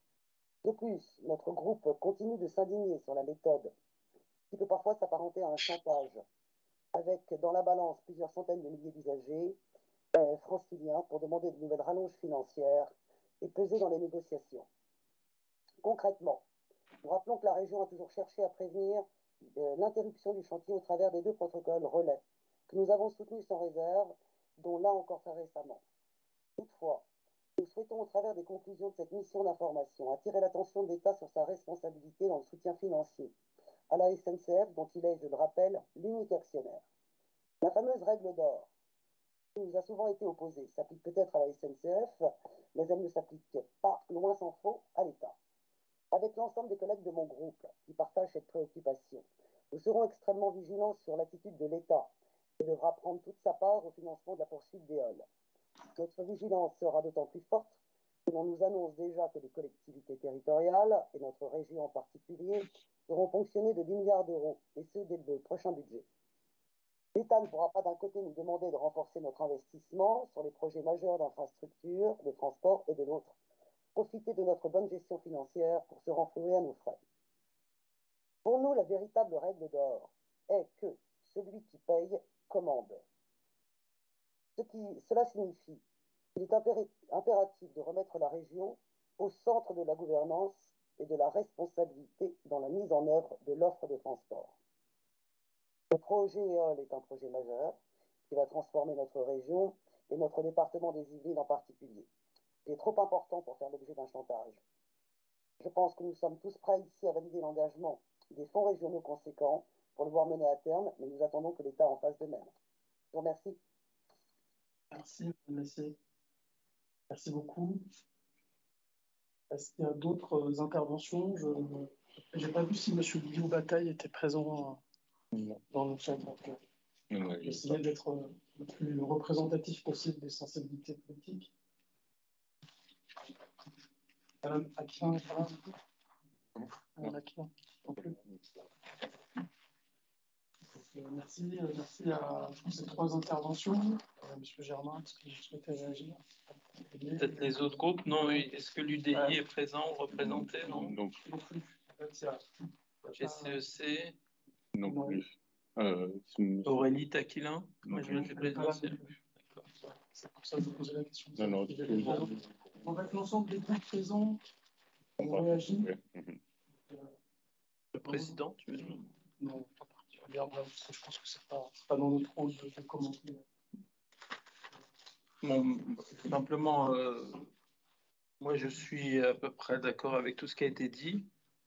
C: De plus, notre groupe continue de s'indigner sur la méthode, qui peut parfois s'apparenter à un chantage, avec dans la balance plusieurs centaines de milliers d'usagers euh, franciliens pour demander de nouvelles rallonges financières et peser dans les négociations. Concrètement, nous rappelons que la région a toujours cherché à prévenir euh, l'interruption du chantier au travers des deux protocoles relais que nous avons soutenus sans réserve, dont l'un encore très récemment. Toutefois, nous souhaitons, au travers des conclusions de cette mission d'information, attirer l'attention de l'État sur sa responsabilité dans le soutien financier à la S N C F, dont il est, je le rappelle, l'unique actionnaire. La fameuse règle d'or, qui nous a souvent été opposée, s'applique peut-être à la S N C F, mais elle ne s'applique pas, loin s'en faut, à l'État. Avec l'ensemble des collègues de mon groupe qui partagent cette préoccupation, nous serons extrêmement vigilants sur l'attitude de l'État qui devra prendre toute sa part au financement de la poursuite des E O L. Notre vigilance sera d'autant plus forte que l'on nous annonce déjà que les collectivités territoriales, et notre région en particulier, seront ponctionnées de dix milliards d'euros, et ce dès le prochain budget. L'État ne pourra pas d'un côté nous demander de renforcer notre investissement sur les projets majeurs d'infrastructures, de transport, et de l'autre, profiter de notre bonne gestion financière pour se renflouer à nos frais. Pour nous, la véritable règle d'or est que celui qui paye commande. Ce qui, cela signifie qu'il est impératif de remettre la région au centre de la gouvernance et de la responsabilité dans la mise en œuvre de l'offre de transport. Le projet E O L est un projet majeur qui va transformer notre région et notre département des Yvelines en particulier. Il est trop important pour faire l'objet d'un chantage. Je pense que nous sommes tous prêts ici à valider l'engagement des fonds régionaux conséquents pour le voir mener à terme, mais nous attendons que l'État en fasse de même. Je vous remercie.
E: Merci, Madame Messier. Merci beaucoup. Est-ce qu'il y a d'autres interventions? Je n'ai pas vu si M. Guillaume Bataille était présent non. dans le chat. Donc, euh, j'essayais d'être euh, le plus représentatif possible des sensibilités politiques. Madame Aquin, Madame Aquin, non plus. Donc, euh, merci, euh, merci à ces trois interventions. Euh, Monsieur Germain, est-ce que vous souhaitez réagir?
B: Peut-être les autres groupes, non, oui. Est-ce que l'U D I ouais. est présent ou représenté? Non,
A: non
E: plus. En fait, il y a...
B: G C E C?
A: Non, non plus.
B: Euh, Aurélie Taquilin?
A: Non,
B: je suis présidentielle.
E: D'accord. C'est pour ça que je vous posais la question.
A: Non, non,
E: on va avec l'ensemble des groupes présents. On réagit.
A: Mm-hmm.
B: Le président, tu veux dire?
E: Non, pas particulièrement. Je pense que ce n'est pas, pas dans notre rôle de, de commenter.
B: Bon, simplement, euh, moi je suis à peu près d'accord avec tout ce qui a été dit.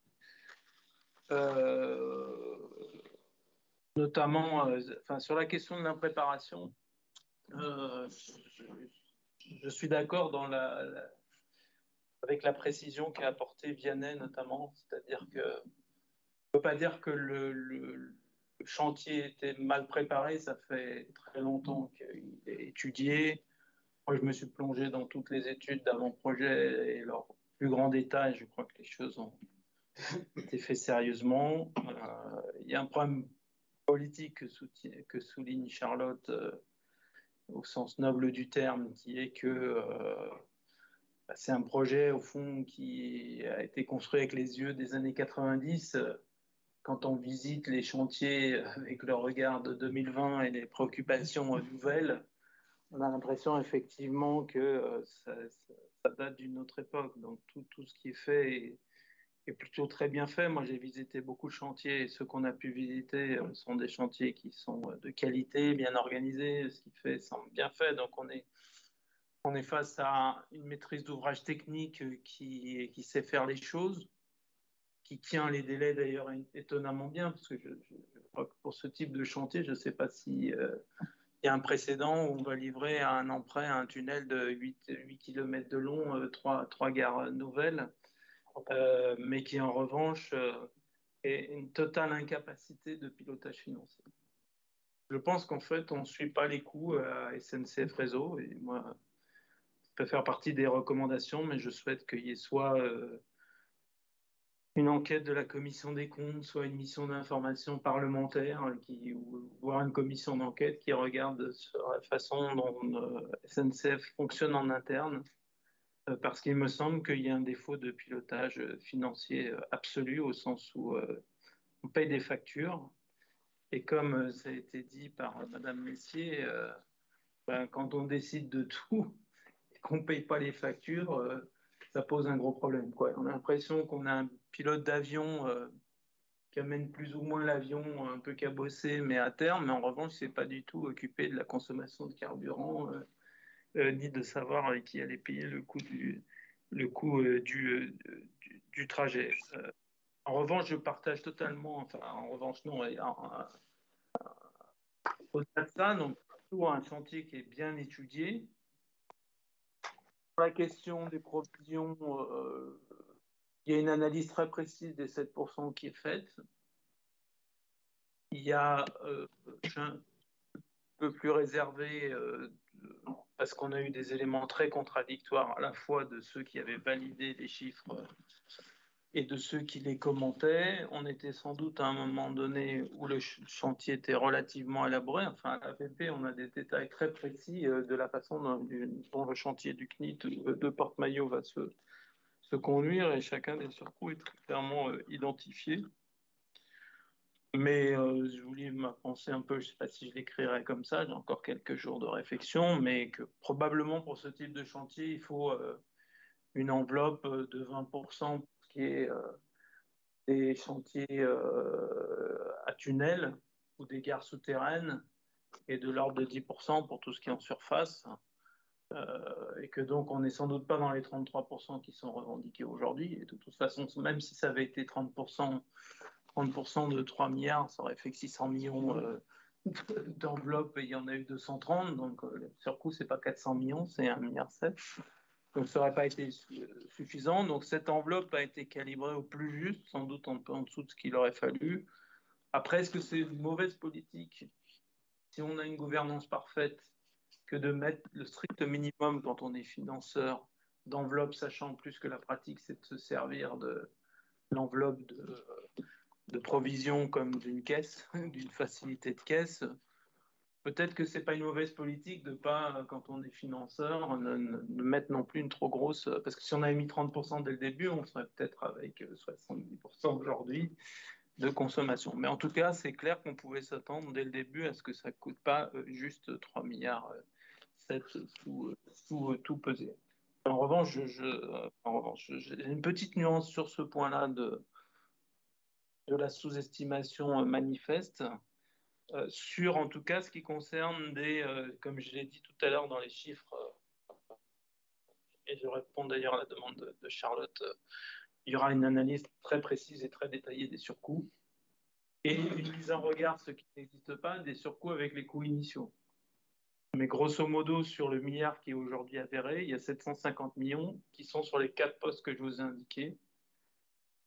B: Euh, notamment, euh, enfin, sur la question de l'impréparation, euh, je, je suis d'accord dans la, la, avec la précision qu'a apportée Vianney notamment, c'est-à-dire que on ne peut pas dire que le, le, le chantier était mal préparé, ça fait très longtemps qu'il est étudié. Moi, je me suis plongé dans toutes les études d'avant-projet et leur plus grand détail. Je crois que les choses ont été faites sérieusement. Euh, il y a un problème politique que, soutient, que souligne Charlotte euh, au sens noble du terme, qui est que euh, c'est un projet, au fond, qui a été construit avec les yeux des années quatre-vingt-dix. Quand on visite les chantiers avec le regard de deux mille vingt et les préoccupations nouvelles, on a l'impression effectivement que ça, ça, ça date d'une autre époque. Donc tout, tout ce qui est fait est, est plutôt très bien fait. Moi, j'ai visité beaucoup de chantiers et ceux qu'on a pu visiter sont des chantiers qui sont de qualité, bien organisés, ce qui fait semble bien fait. Donc on est, on est face à une maîtrise d'ouvrage technique qui, qui sait faire les choses, qui tient les délais d'ailleurs étonnamment bien, parce que je, je, je crois que pour ce type de chantier, je ne sais pas si euh, il y a un précédent où on va livrer à un emprunt un tunnel de huit kilomètres de long, euh, trois, trois gares nouvelles, euh, mais qui en revanche euh, est une totale incapacité de pilotage financier. Je pense qu'en fait, on ne suit pas les coûts à S N C F Réseau, et moi, ça peut faire partie des recommandations, mais je souhaite qu'il y ait soit euh, une enquête de la commission des comptes, soit une mission d'information parlementaire, qui, ou, voire une commission d'enquête qui regarde sur la façon dont euh, S N C F fonctionne en interne, euh, parce qu'il me semble qu'il y a un défaut de pilotage financier euh, absolu, au sens où euh, on paye des factures, et comme euh, ça a été dit par Madame Messier, euh, ben, quand on décide de tout et qu'on ne paye pas les factures, euh, ça pose un gros problème, quoi. On a l'impression qu'on a un pilote d'avion euh, qui amène plus ou moins l'avion un peu cabossé, mais à terme, mais en revanche, c'est pas du tout occupé de la consommation de carburant, euh, euh, ni de savoir avec qui allait payer le coût du, le coût, euh, du, euh, du, du, trajet. Euh, en revanche, je partage totalement, enfin, en revanche, non, et, en, au-delà de ça, donc, surtout un chantier qui est bien étudié. Pour la question des provisions, euh, il y a une analyse très précise des sept pour cent qui est faite. Il y a euh, un peu plus réservé euh, parce qu'on a eu des éléments très contradictoires à la fois de ceux qui avaient validé les chiffres et de ceux qui les commentaient. On était sans doute à un moment donné où le chantier était relativement élaboré. Enfin, à l'A P P, on a des détails très précis de la façon dont, dont le chantier du C N I T de Porte-Maillot va se, se conduire, et chacun des surcoûts est très clairement euh, identifié. Mais euh, je voulais ma pensée un peu, je ne sais pas si je l'écrirai comme ça, j'ai encore quelques jours de réflexion, mais que probablement pour ce type de chantier, il faut euh, une enveloppe de vingt pour cent pour ce qui est euh, des chantiers euh, à tunnel ou des gares souterraines, et de l'ordre de dix pour cent pour tout ce qui est en surface. Euh, et que donc on n'est sans doute pas dans les trente-trois pour cent qui sont revendiqués aujourd'hui. Et de toute façon, même si ça avait été trente pour cent, trente pour cent de trois milliards, ça aurait fait que six cents millions euh, d'enveloppes, et il y en a eu deux cent trente. Donc euh, le surcoût, c'est pas quatre cents millions, c'est un virgule sept milliard. Donc ça n'aurait pas été suffisant. Donc cette enveloppe a été calibrée au plus juste, sans doute un peu en dessous de ce qu'il aurait fallu. Après, est-ce que c'est une mauvaise politique si on a une gouvernance parfaite que de mettre le strict minimum quand on est financeur d'enveloppe, sachant en plus que la pratique, c'est de se servir de l'enveloppe de, de provision comme d'une caisse, d'une facilité de caisse. Peut-être que c'est pas une mauvaise politique de pas, quand on est financeur, ne, ne mettre non plus une trop grosse, parce que si on avait mis trente pour cent dès le début, on serait peut-être avec soixante-dix pour cent aujourd'hui de consommation. Mais en tout cas, c'est clair qu'on pouvait s'attendre dès le début à ce que ça ne coûte pas juste trois milliards sept sous, sous tout pesé. En revanche, je, je, en revanche, j'ai une petite nuance sur ce point-là de, de la sous-estimation manifeste, euh, sur en tout cas ce qui concerne des, euh, comme je l'ai dit tout à l'heure dans les chiffres, euh, et je réponds d'ailleurs à la demande de, de Charlotte, euh, il y aura une analyse très précise et très détaillée des surcoûts, et une mise en regard, ce qui n'existe pas, des surcoûts avec les coûts initiaux. Mais grosso modo, sur le milliard qui est aujourd'hui avéré, il y a sept cent cinquante millions qui sont sur les quatre postes que je vous ai indiqués.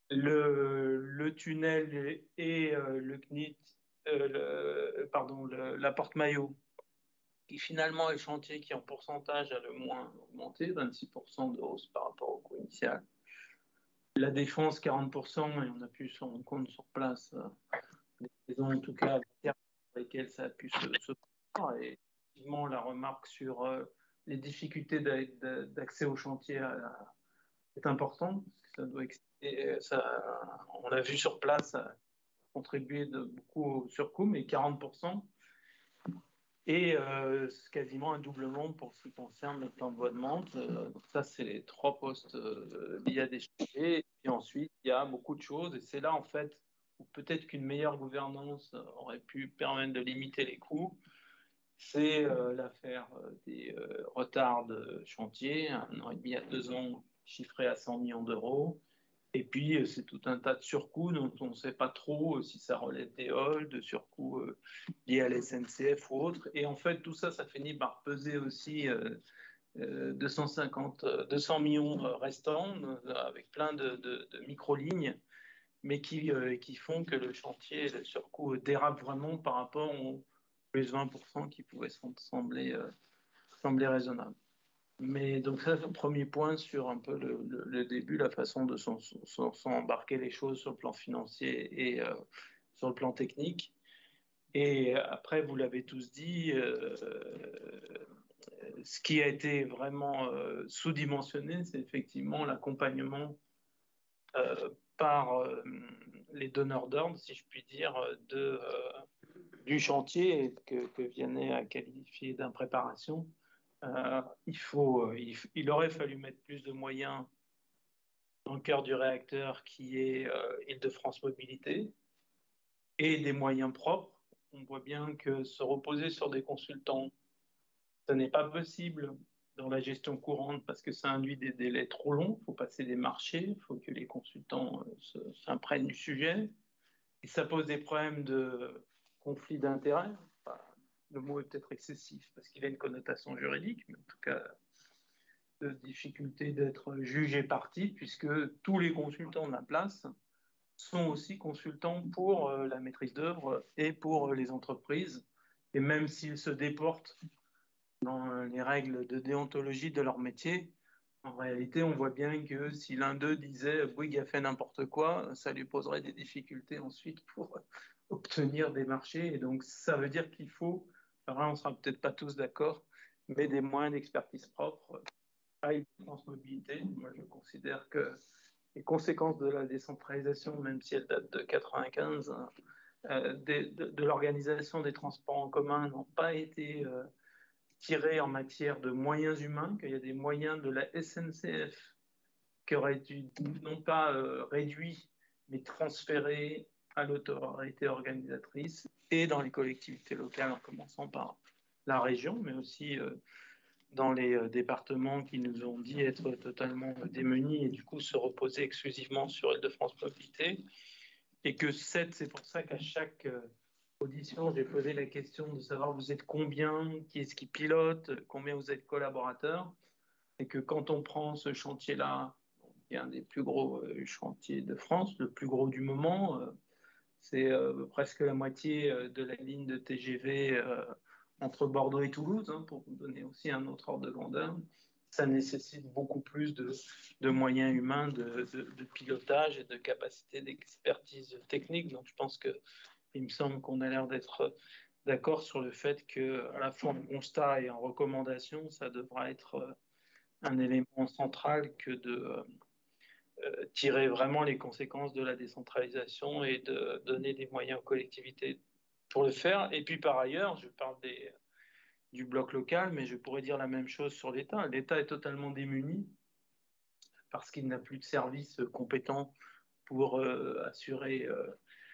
B: le, le tunnel et euh, le C N I T, euh, le, pardon, le, la porte-maillot, qui finalement est le chantier qui en pourcentage a le moins augmenté, vingt-six pour cent de hausse par rapport au coût initial. La défense, quarante pour cent, et on a pu se rendre compte sur place, euh, des raisons en tout cas pour lesquelles ça a pu se, se faire. Et effectivement, la remarque sur euh, les difficultés d'accès au chantier à, est importante, parce que ça doit exciter, ça, on a vu sur place, ça a contribué de beaucoup au surcoût, mais quarante pour cent. Et euh, quasiment un doublement pour ce qui concerne le plan de voie de Mantes. Euh, donc ça, c'est les trois postes euh, liés à des chantiers. Et ensuite, il y a beaucoup de choses. Et c'est là, en fait, où peut-être qu'une meilleure gouvernance aurait pu permettre de limiter les coûts. C'est euh, l'affaire des euh, retards de chantier, un an et demi à deux ans, chiffré à cent millions d'euros. Et puis, c'est tout un tas de surcoûts dont on ne sait pas trop si ça relève des halls, de surcoûts euh, liés à la S N C F ou autres. Et en fait, tout ça, ça finit par peser aussi euh, euh, deux cent cinquante, deux cents millions restants, euh, avec plein de, de, de micro-lignes, mais qui, euh, qui font que le chantier, le surcoût dérape vraiment par rapport aux plus vingt pour cent qui pouvaient sembler, euh, sembler raisonnable. Mais donc ça, c'est le premier point sur un peu le, le, le début, la façon de s'embarquer les choses sur le plan financier et euh, sur le plan technique. Et après, vous l'avez tous dit, euh, ce qui a été vraiment euh, sous-dimensionné, c'est effectivement l'accompagnement euh, par euh, les donneurs d'ordre, si je puis dire, de, euh, du chantier que, que Vianney a qualifié d'impréparation. Euh, il, faut, il, il, aurait fallu mettre plus de moyens dans le cœur du réacteur qui est euh, Île-de-France Mobilité et des moyens propres. On voit bien que se reposer sur des consultants, ce n'est pas possible dans la gestion courante parce que ça induit des délais trop longs. Il faut passer des marchés, il faut que les consultants euh, s'imprègnent du sujet. Et ça pose des problèmes de conflit d'intérêts. Enfin, le mot est peut-être excessif parce qu'il a une connotation juridique, mais en tout cas de difficulté d'être jugé parti, puisque tous les consultants de la place sont aussi consultants pour euh, la maîtrise d'œuvre et pour euh, les entreprises. Et même s'ils se déportent dans euh, les règles de déontologie de leur métier, en réalité, on voit bien que si l'un d'eux disait « Bouygues a fait n'importe quoi », ça lui poserait des difficultés ensuite pour obtenir des marchés. Et donc, ça veut dire qu'il faut, alors là, on ne sera peut-être pas tous d'accord, mais des moyens d'expertise propres à Île-de-France Mobilité. Moi, je considère que les conséquences de la décentralisation, même si elles datent de quatre-vingt-quinze, euh, de, de, de l'organisation des transports en commun n'ont pas été euh, tirées en matière de moyens humains, qu'il y a des moyens de la S N C F qui auraient dû non pas euh, réduits, mais transférés à l'autorité organisatrice et dans les collectivités locales, en commençant par la région, mais aussi euh, dans les départements qui nous ont dit être totalement démunis et du coup se reposer exclusivement sur Île-de-France Mobilité. Et que c'est pour ça qu'à chaque audition, j'ai posé la question de savoir vous êtes combien, qui est-ce qui pilote, combien vous êtes collaborateurs. Et que quand on prend ce chantier-là, qui est un des plus gros chantiers de France, le plus gros du moment, c'est presque la moitié de la ligne de T G V entre Bordeaux et Toulouse, hein, pour vous donner aussi un autre ordre de grandeur. Ça nécessite beaucoup plus de, de moyens humains, de, de, de pilotage et de capacité d'expertise technique. Donc, je pense qu'il me semble qu'on a l'air d'être d'accord sur le fait qu'à la fois en constat et en recommandation, ça devra être un élément central que de euh, tirer vraiment les conséquences de la décentralisation et de donner des moyens aux collectivités pour le faire. Et puis par ailleurs, je parle des, du bloc local, mais je pourrais dire la même chose sur l'État. L'État est totalement démuni parce qu'il n'a plus de services compétents pour euh, assurer euh,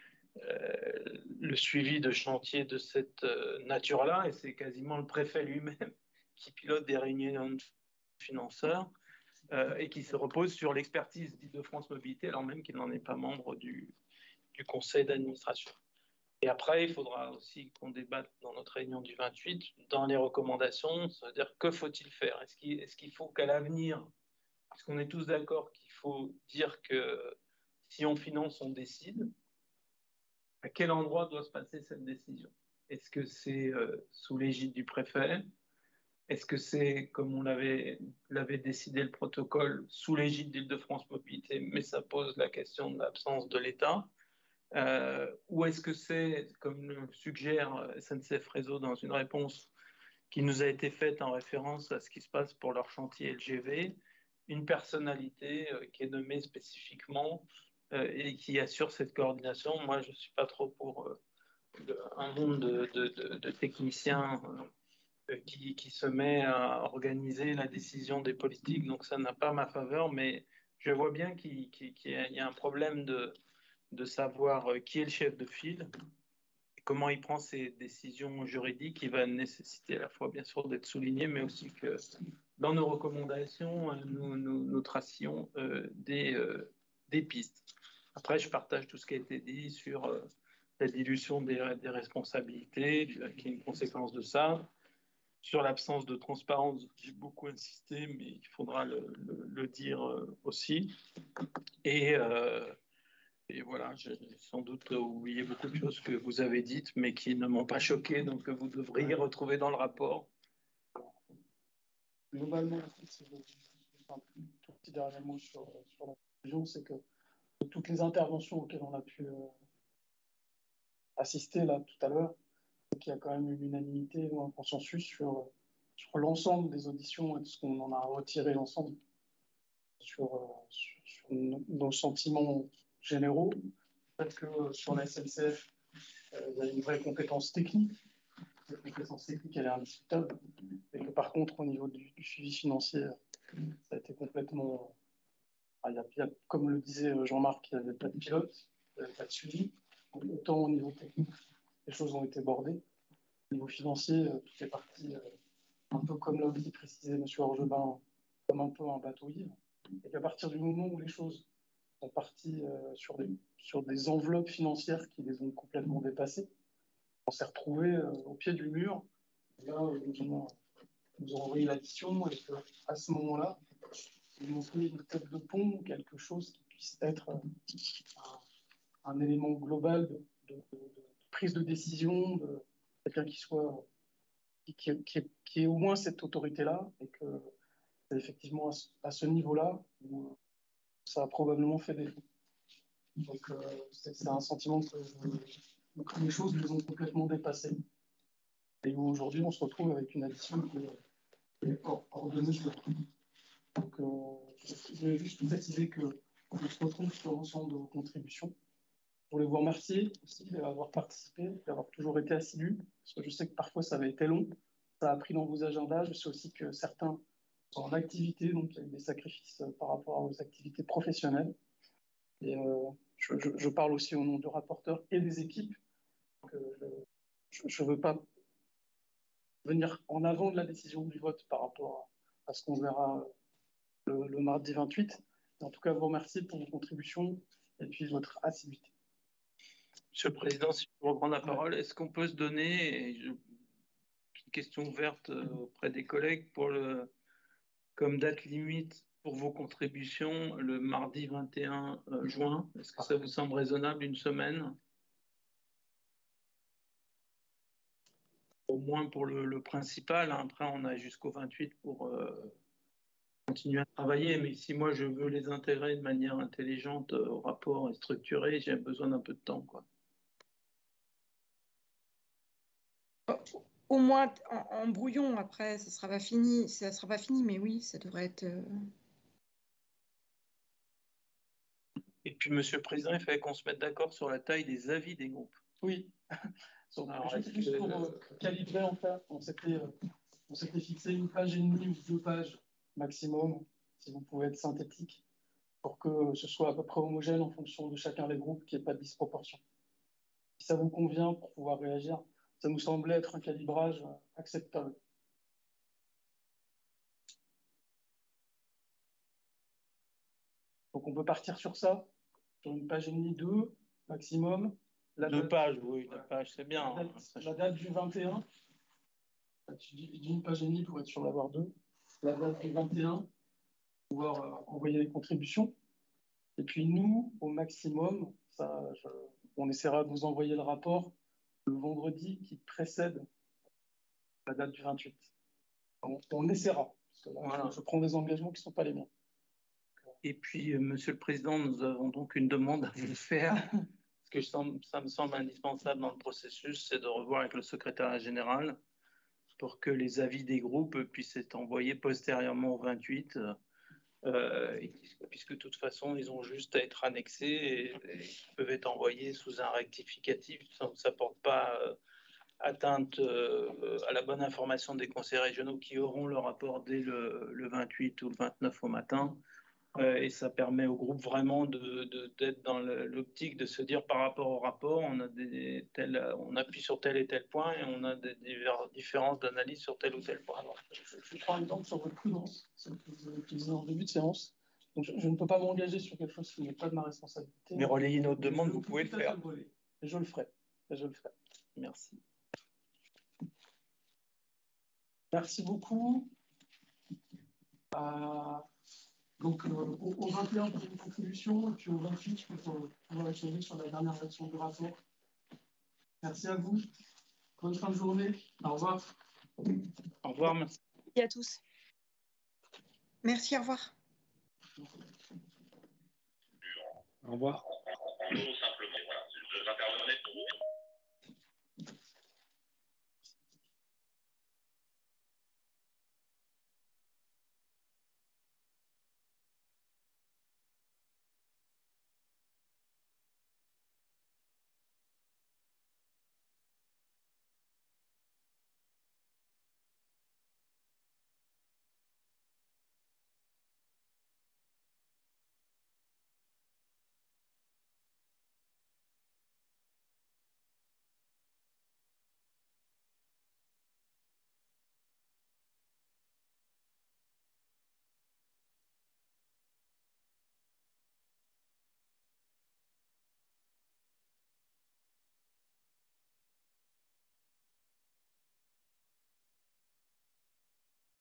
B: euh, le suivi de chantiers de cette euh, nature-là. Et c'est quasiment le préfet lui-même qui pilote des réunions de financeurs euh, et qui se repose sur l'expertise d'Île-de-France Mobilité, alors même qu'il n'en est pas membre du, du conseil d'administration. Et après, il faudra aussi qu'on débatte dans notre réunion du vingt-huit, dans les recommandations, c'est-à-dire que faut-il faire? Est-ce qu'il, est-ce qu'il faut qu'à l'avenir, puisqu'on est tous d'accord qu'il faut dire que si on finance, on décide. À quel endroit doit se passer cette décision? Est-ce que c'est euh, sous l'égide du préfet? Est-ce que c'est, comme on l'avait l'avait décidé le protocole, sous l'égide d'Île-de-France Mobilité, mais ça pose la question de l'absence de l'État? Euh, ou est-ce que c'est, comme le suggère S N C F Réseau dans une réponse qui nous a été faite en référence à ce qui se passe pour leur chantier L G V, une personnalité euh, qui est nommée spécifiquement euh, et qui assure cette coordination? Moi, je ne suis pas trop pour euh, de, un monde de, de, de, de techniciens euh, qui, qui se met à organiser la décision des politiques, donc ça n'a pas ma faveur, mais je vois bien qu'il qu'il, qu'il y a un problème de, de savoir qui est le chef de file, comment il prend ses décisions juridiques, qui va nécessiter à la fois bien sûr d'être souligné, mais aussi que dans nos recommandations, nous, nous, nous tracions euh, des, euh, des pistes. Après, je partage tout ce qui a été dit sur euh, la dilution des, des responsabilités, qui est une conséquence de ça. Sur l'absence de transparence, j'ai beaucoup insisté, mais il faudra le, le, le dire euh, aussi. Et, euh, et voilà, j'ai sans doute oublié beaucoup de choses que vous avez dites, mais qui ne m'ont pas choqué, donc que vous devriez retrouver dans le rapport.
E: Globalement, c'est un tout petit dernier mot sur, sur la conclusion, c'est que de toutes les interventions auxquelles on a pu euh, assister là tout à l'heure, qu'il y a quand même une unanimité ou un consensus sur, sur l'ensemble des auditions et de ce qu'on en a retiré ensemble, sur, euh, sur, sur nos, nos sentiments généraux. Peut-être que euh, sur la S N C F, euh, il y a une vraie compétence technique. Cette compétence technique, elle est indiscutable. Et que par contre, au niveau du, du suivi financier, ça a été complètement. Ah, il y a, il y a, comme le disait Jean-Marc, il n'y avait pas de pilote, il n'y avait pas de suivi. Donc, autant au niveau technique, les choses ont été bordées. Au niveau financier, tout est parti euh, un peu comme l'a dit précisé M. Orgebin, comme un peu un bateau ivre. Et qu'à partir du moment où les choses sont parties euh, sur, des, sur des enveloppes financières qui les ont complètement dépassées, on s'est retrouvé euh, au pied du mur. Et là, ils nous ont, nous ont envoyé l'addition et qu'à ce moment-là, ils nous ont fait une tête de pont, quelque chose qui puisse être euh, un, un élément global de, de, de, de prise de décision, de quelqu'un qui soit qui, qui, qui, qui ait au moins cette autorité-là, et que c'est effectivement à ce, à ce niveau-là où ça a probablement fait défaut. Donc euh, c'est un sentiment que, je, que les choses les ont complètement dépassées. Et où aujourd'hui on se retrouve avec une addition qui est hors, hors de mesure. Donc euh, je vais juste préciser qu'on se retrouve sur l'ensemble de vos contributions. Je voulais vous remercier aussi d'avoir participé, d'avoir toujours été assidu, parce que je sais que parfois ça avait été long, ça a pris dans vos agendas. Je sais aussi que certains sont en activité, donc il y a eu des sacrifices par rapport à vos activités professionnelles. Et euh, je, je, je parle aussi au nom du rapporteur et des équipes. Donc, euh, je ne veux pas venir en avant de la décision du vote par rapport à, à ce qu'on verra le, le mardi vingt-huit. En tout cas, vous remercier pour vos contributions et puis votre assiduité.
B: Monsieur le Président, si je peux reprendre la parole, est-ce qu'on peut se donner, je, une question ouverte auprès des collègues, pour le, comme date limite pour vos contributions le mardi vingt et un juin? Est-ce que ça vous semble raisonnable, une semaine? Au moins pour le, le principal. Après, on a jusqu'au vingt-huit pour euh, continuer à travailler. Mais si moi, je veux les intégrer de manière intelligente au rapport et structuré, j'ai besoin d'un peu de temps, quoi.
D: Au moins en, en brouillon, après, ça sera pas fini, ça sera pas fini, mais oui, ça devrait être. Euh...
B: Et puis, Monsieur le Président, il fallait qu'on se mette d'accord sur la taille des avis des groupes.
E: Oui. Alors, juste, juste pour euh, calibrer, en fait, on s'était euh, on s'était fixé une page et demie ou deux pages maximum, si vous pouvez être synthétique, pour que ce soit à peu près homogène en fonction de chacun des groupes, qu'il n'y ait pas de disproportion. Si ça vous convient pour pouvoir réagir, ça nous semblait être un calibrage acceptable. Donc on peut partir sur ça, sur une page et demie, deux maximum.
B: La deux date, pages, oui, deux pages, c'est bien.
E: La date, la date du vingt et un, tu dis une page et demie pour être sûr d'avoir deux. La date du vingt et un, pouvoir euh, envoyer les contributions. Et puis nous, au maximum, ça, je, on essaiera de vous envoyer le rapport le vendredi qui précède la date du vingt-huit. On, on essaiera, parce que là, voilà. je, je prends des engagements qui ne sont pas les miens.
B: Et puis, euh, Monsieur le Président, nous avons donc une demande à vous faire. Ce que je sens, ça me semble indispensable dans le processus, c'est de revoir avec le secrétariat général pour que les avis des groupes puissent être envoyés postérieurement au vingt-huit, euh, puisque de toute façon, ils ont juste à être annexés et, et peuvent être envoyés sous un rectificatif. Ça ne porte pas euh, atteinte euh, à la bonne information des conseils régionaux qui auront le rapport dès le, le vingt-huit ou le vingt-neuf au matin. Euh, et ça permet au groupe vraiment de, de, d'être dans l'optique de se dire par rapport au rapport, on, a des, tel, on appuie sur tel et tel point et on a des, des différences d'analyse sur tel ou tel point.
E: Alors, je, je prends un exemple sur votre prudence, celle que vous avez utilisée en début de séance. Donc, je, je ne peux pas m'engager sur quelque chose qui n'est pas de ma responsabilité.
B: Mais relayer notre demande, vous pouvez le faire.
E: Le et je le ferai. Et je le ferai.
B: Merci.
E: Merci beaucoup. Euh, donc, euh, au, au vingt et un pour une contribution, et puis au vingt-huit pour pouvoir échanger sur la dernière version du rapport. Merci à vous. Bonne fin de journée. Au revoir.
B: Au revoir. Merci
D: à tous. Merci, au revoir.
G: Au revoir.
H: En gros, simplement, voilà, j'intervenais pour vous dire.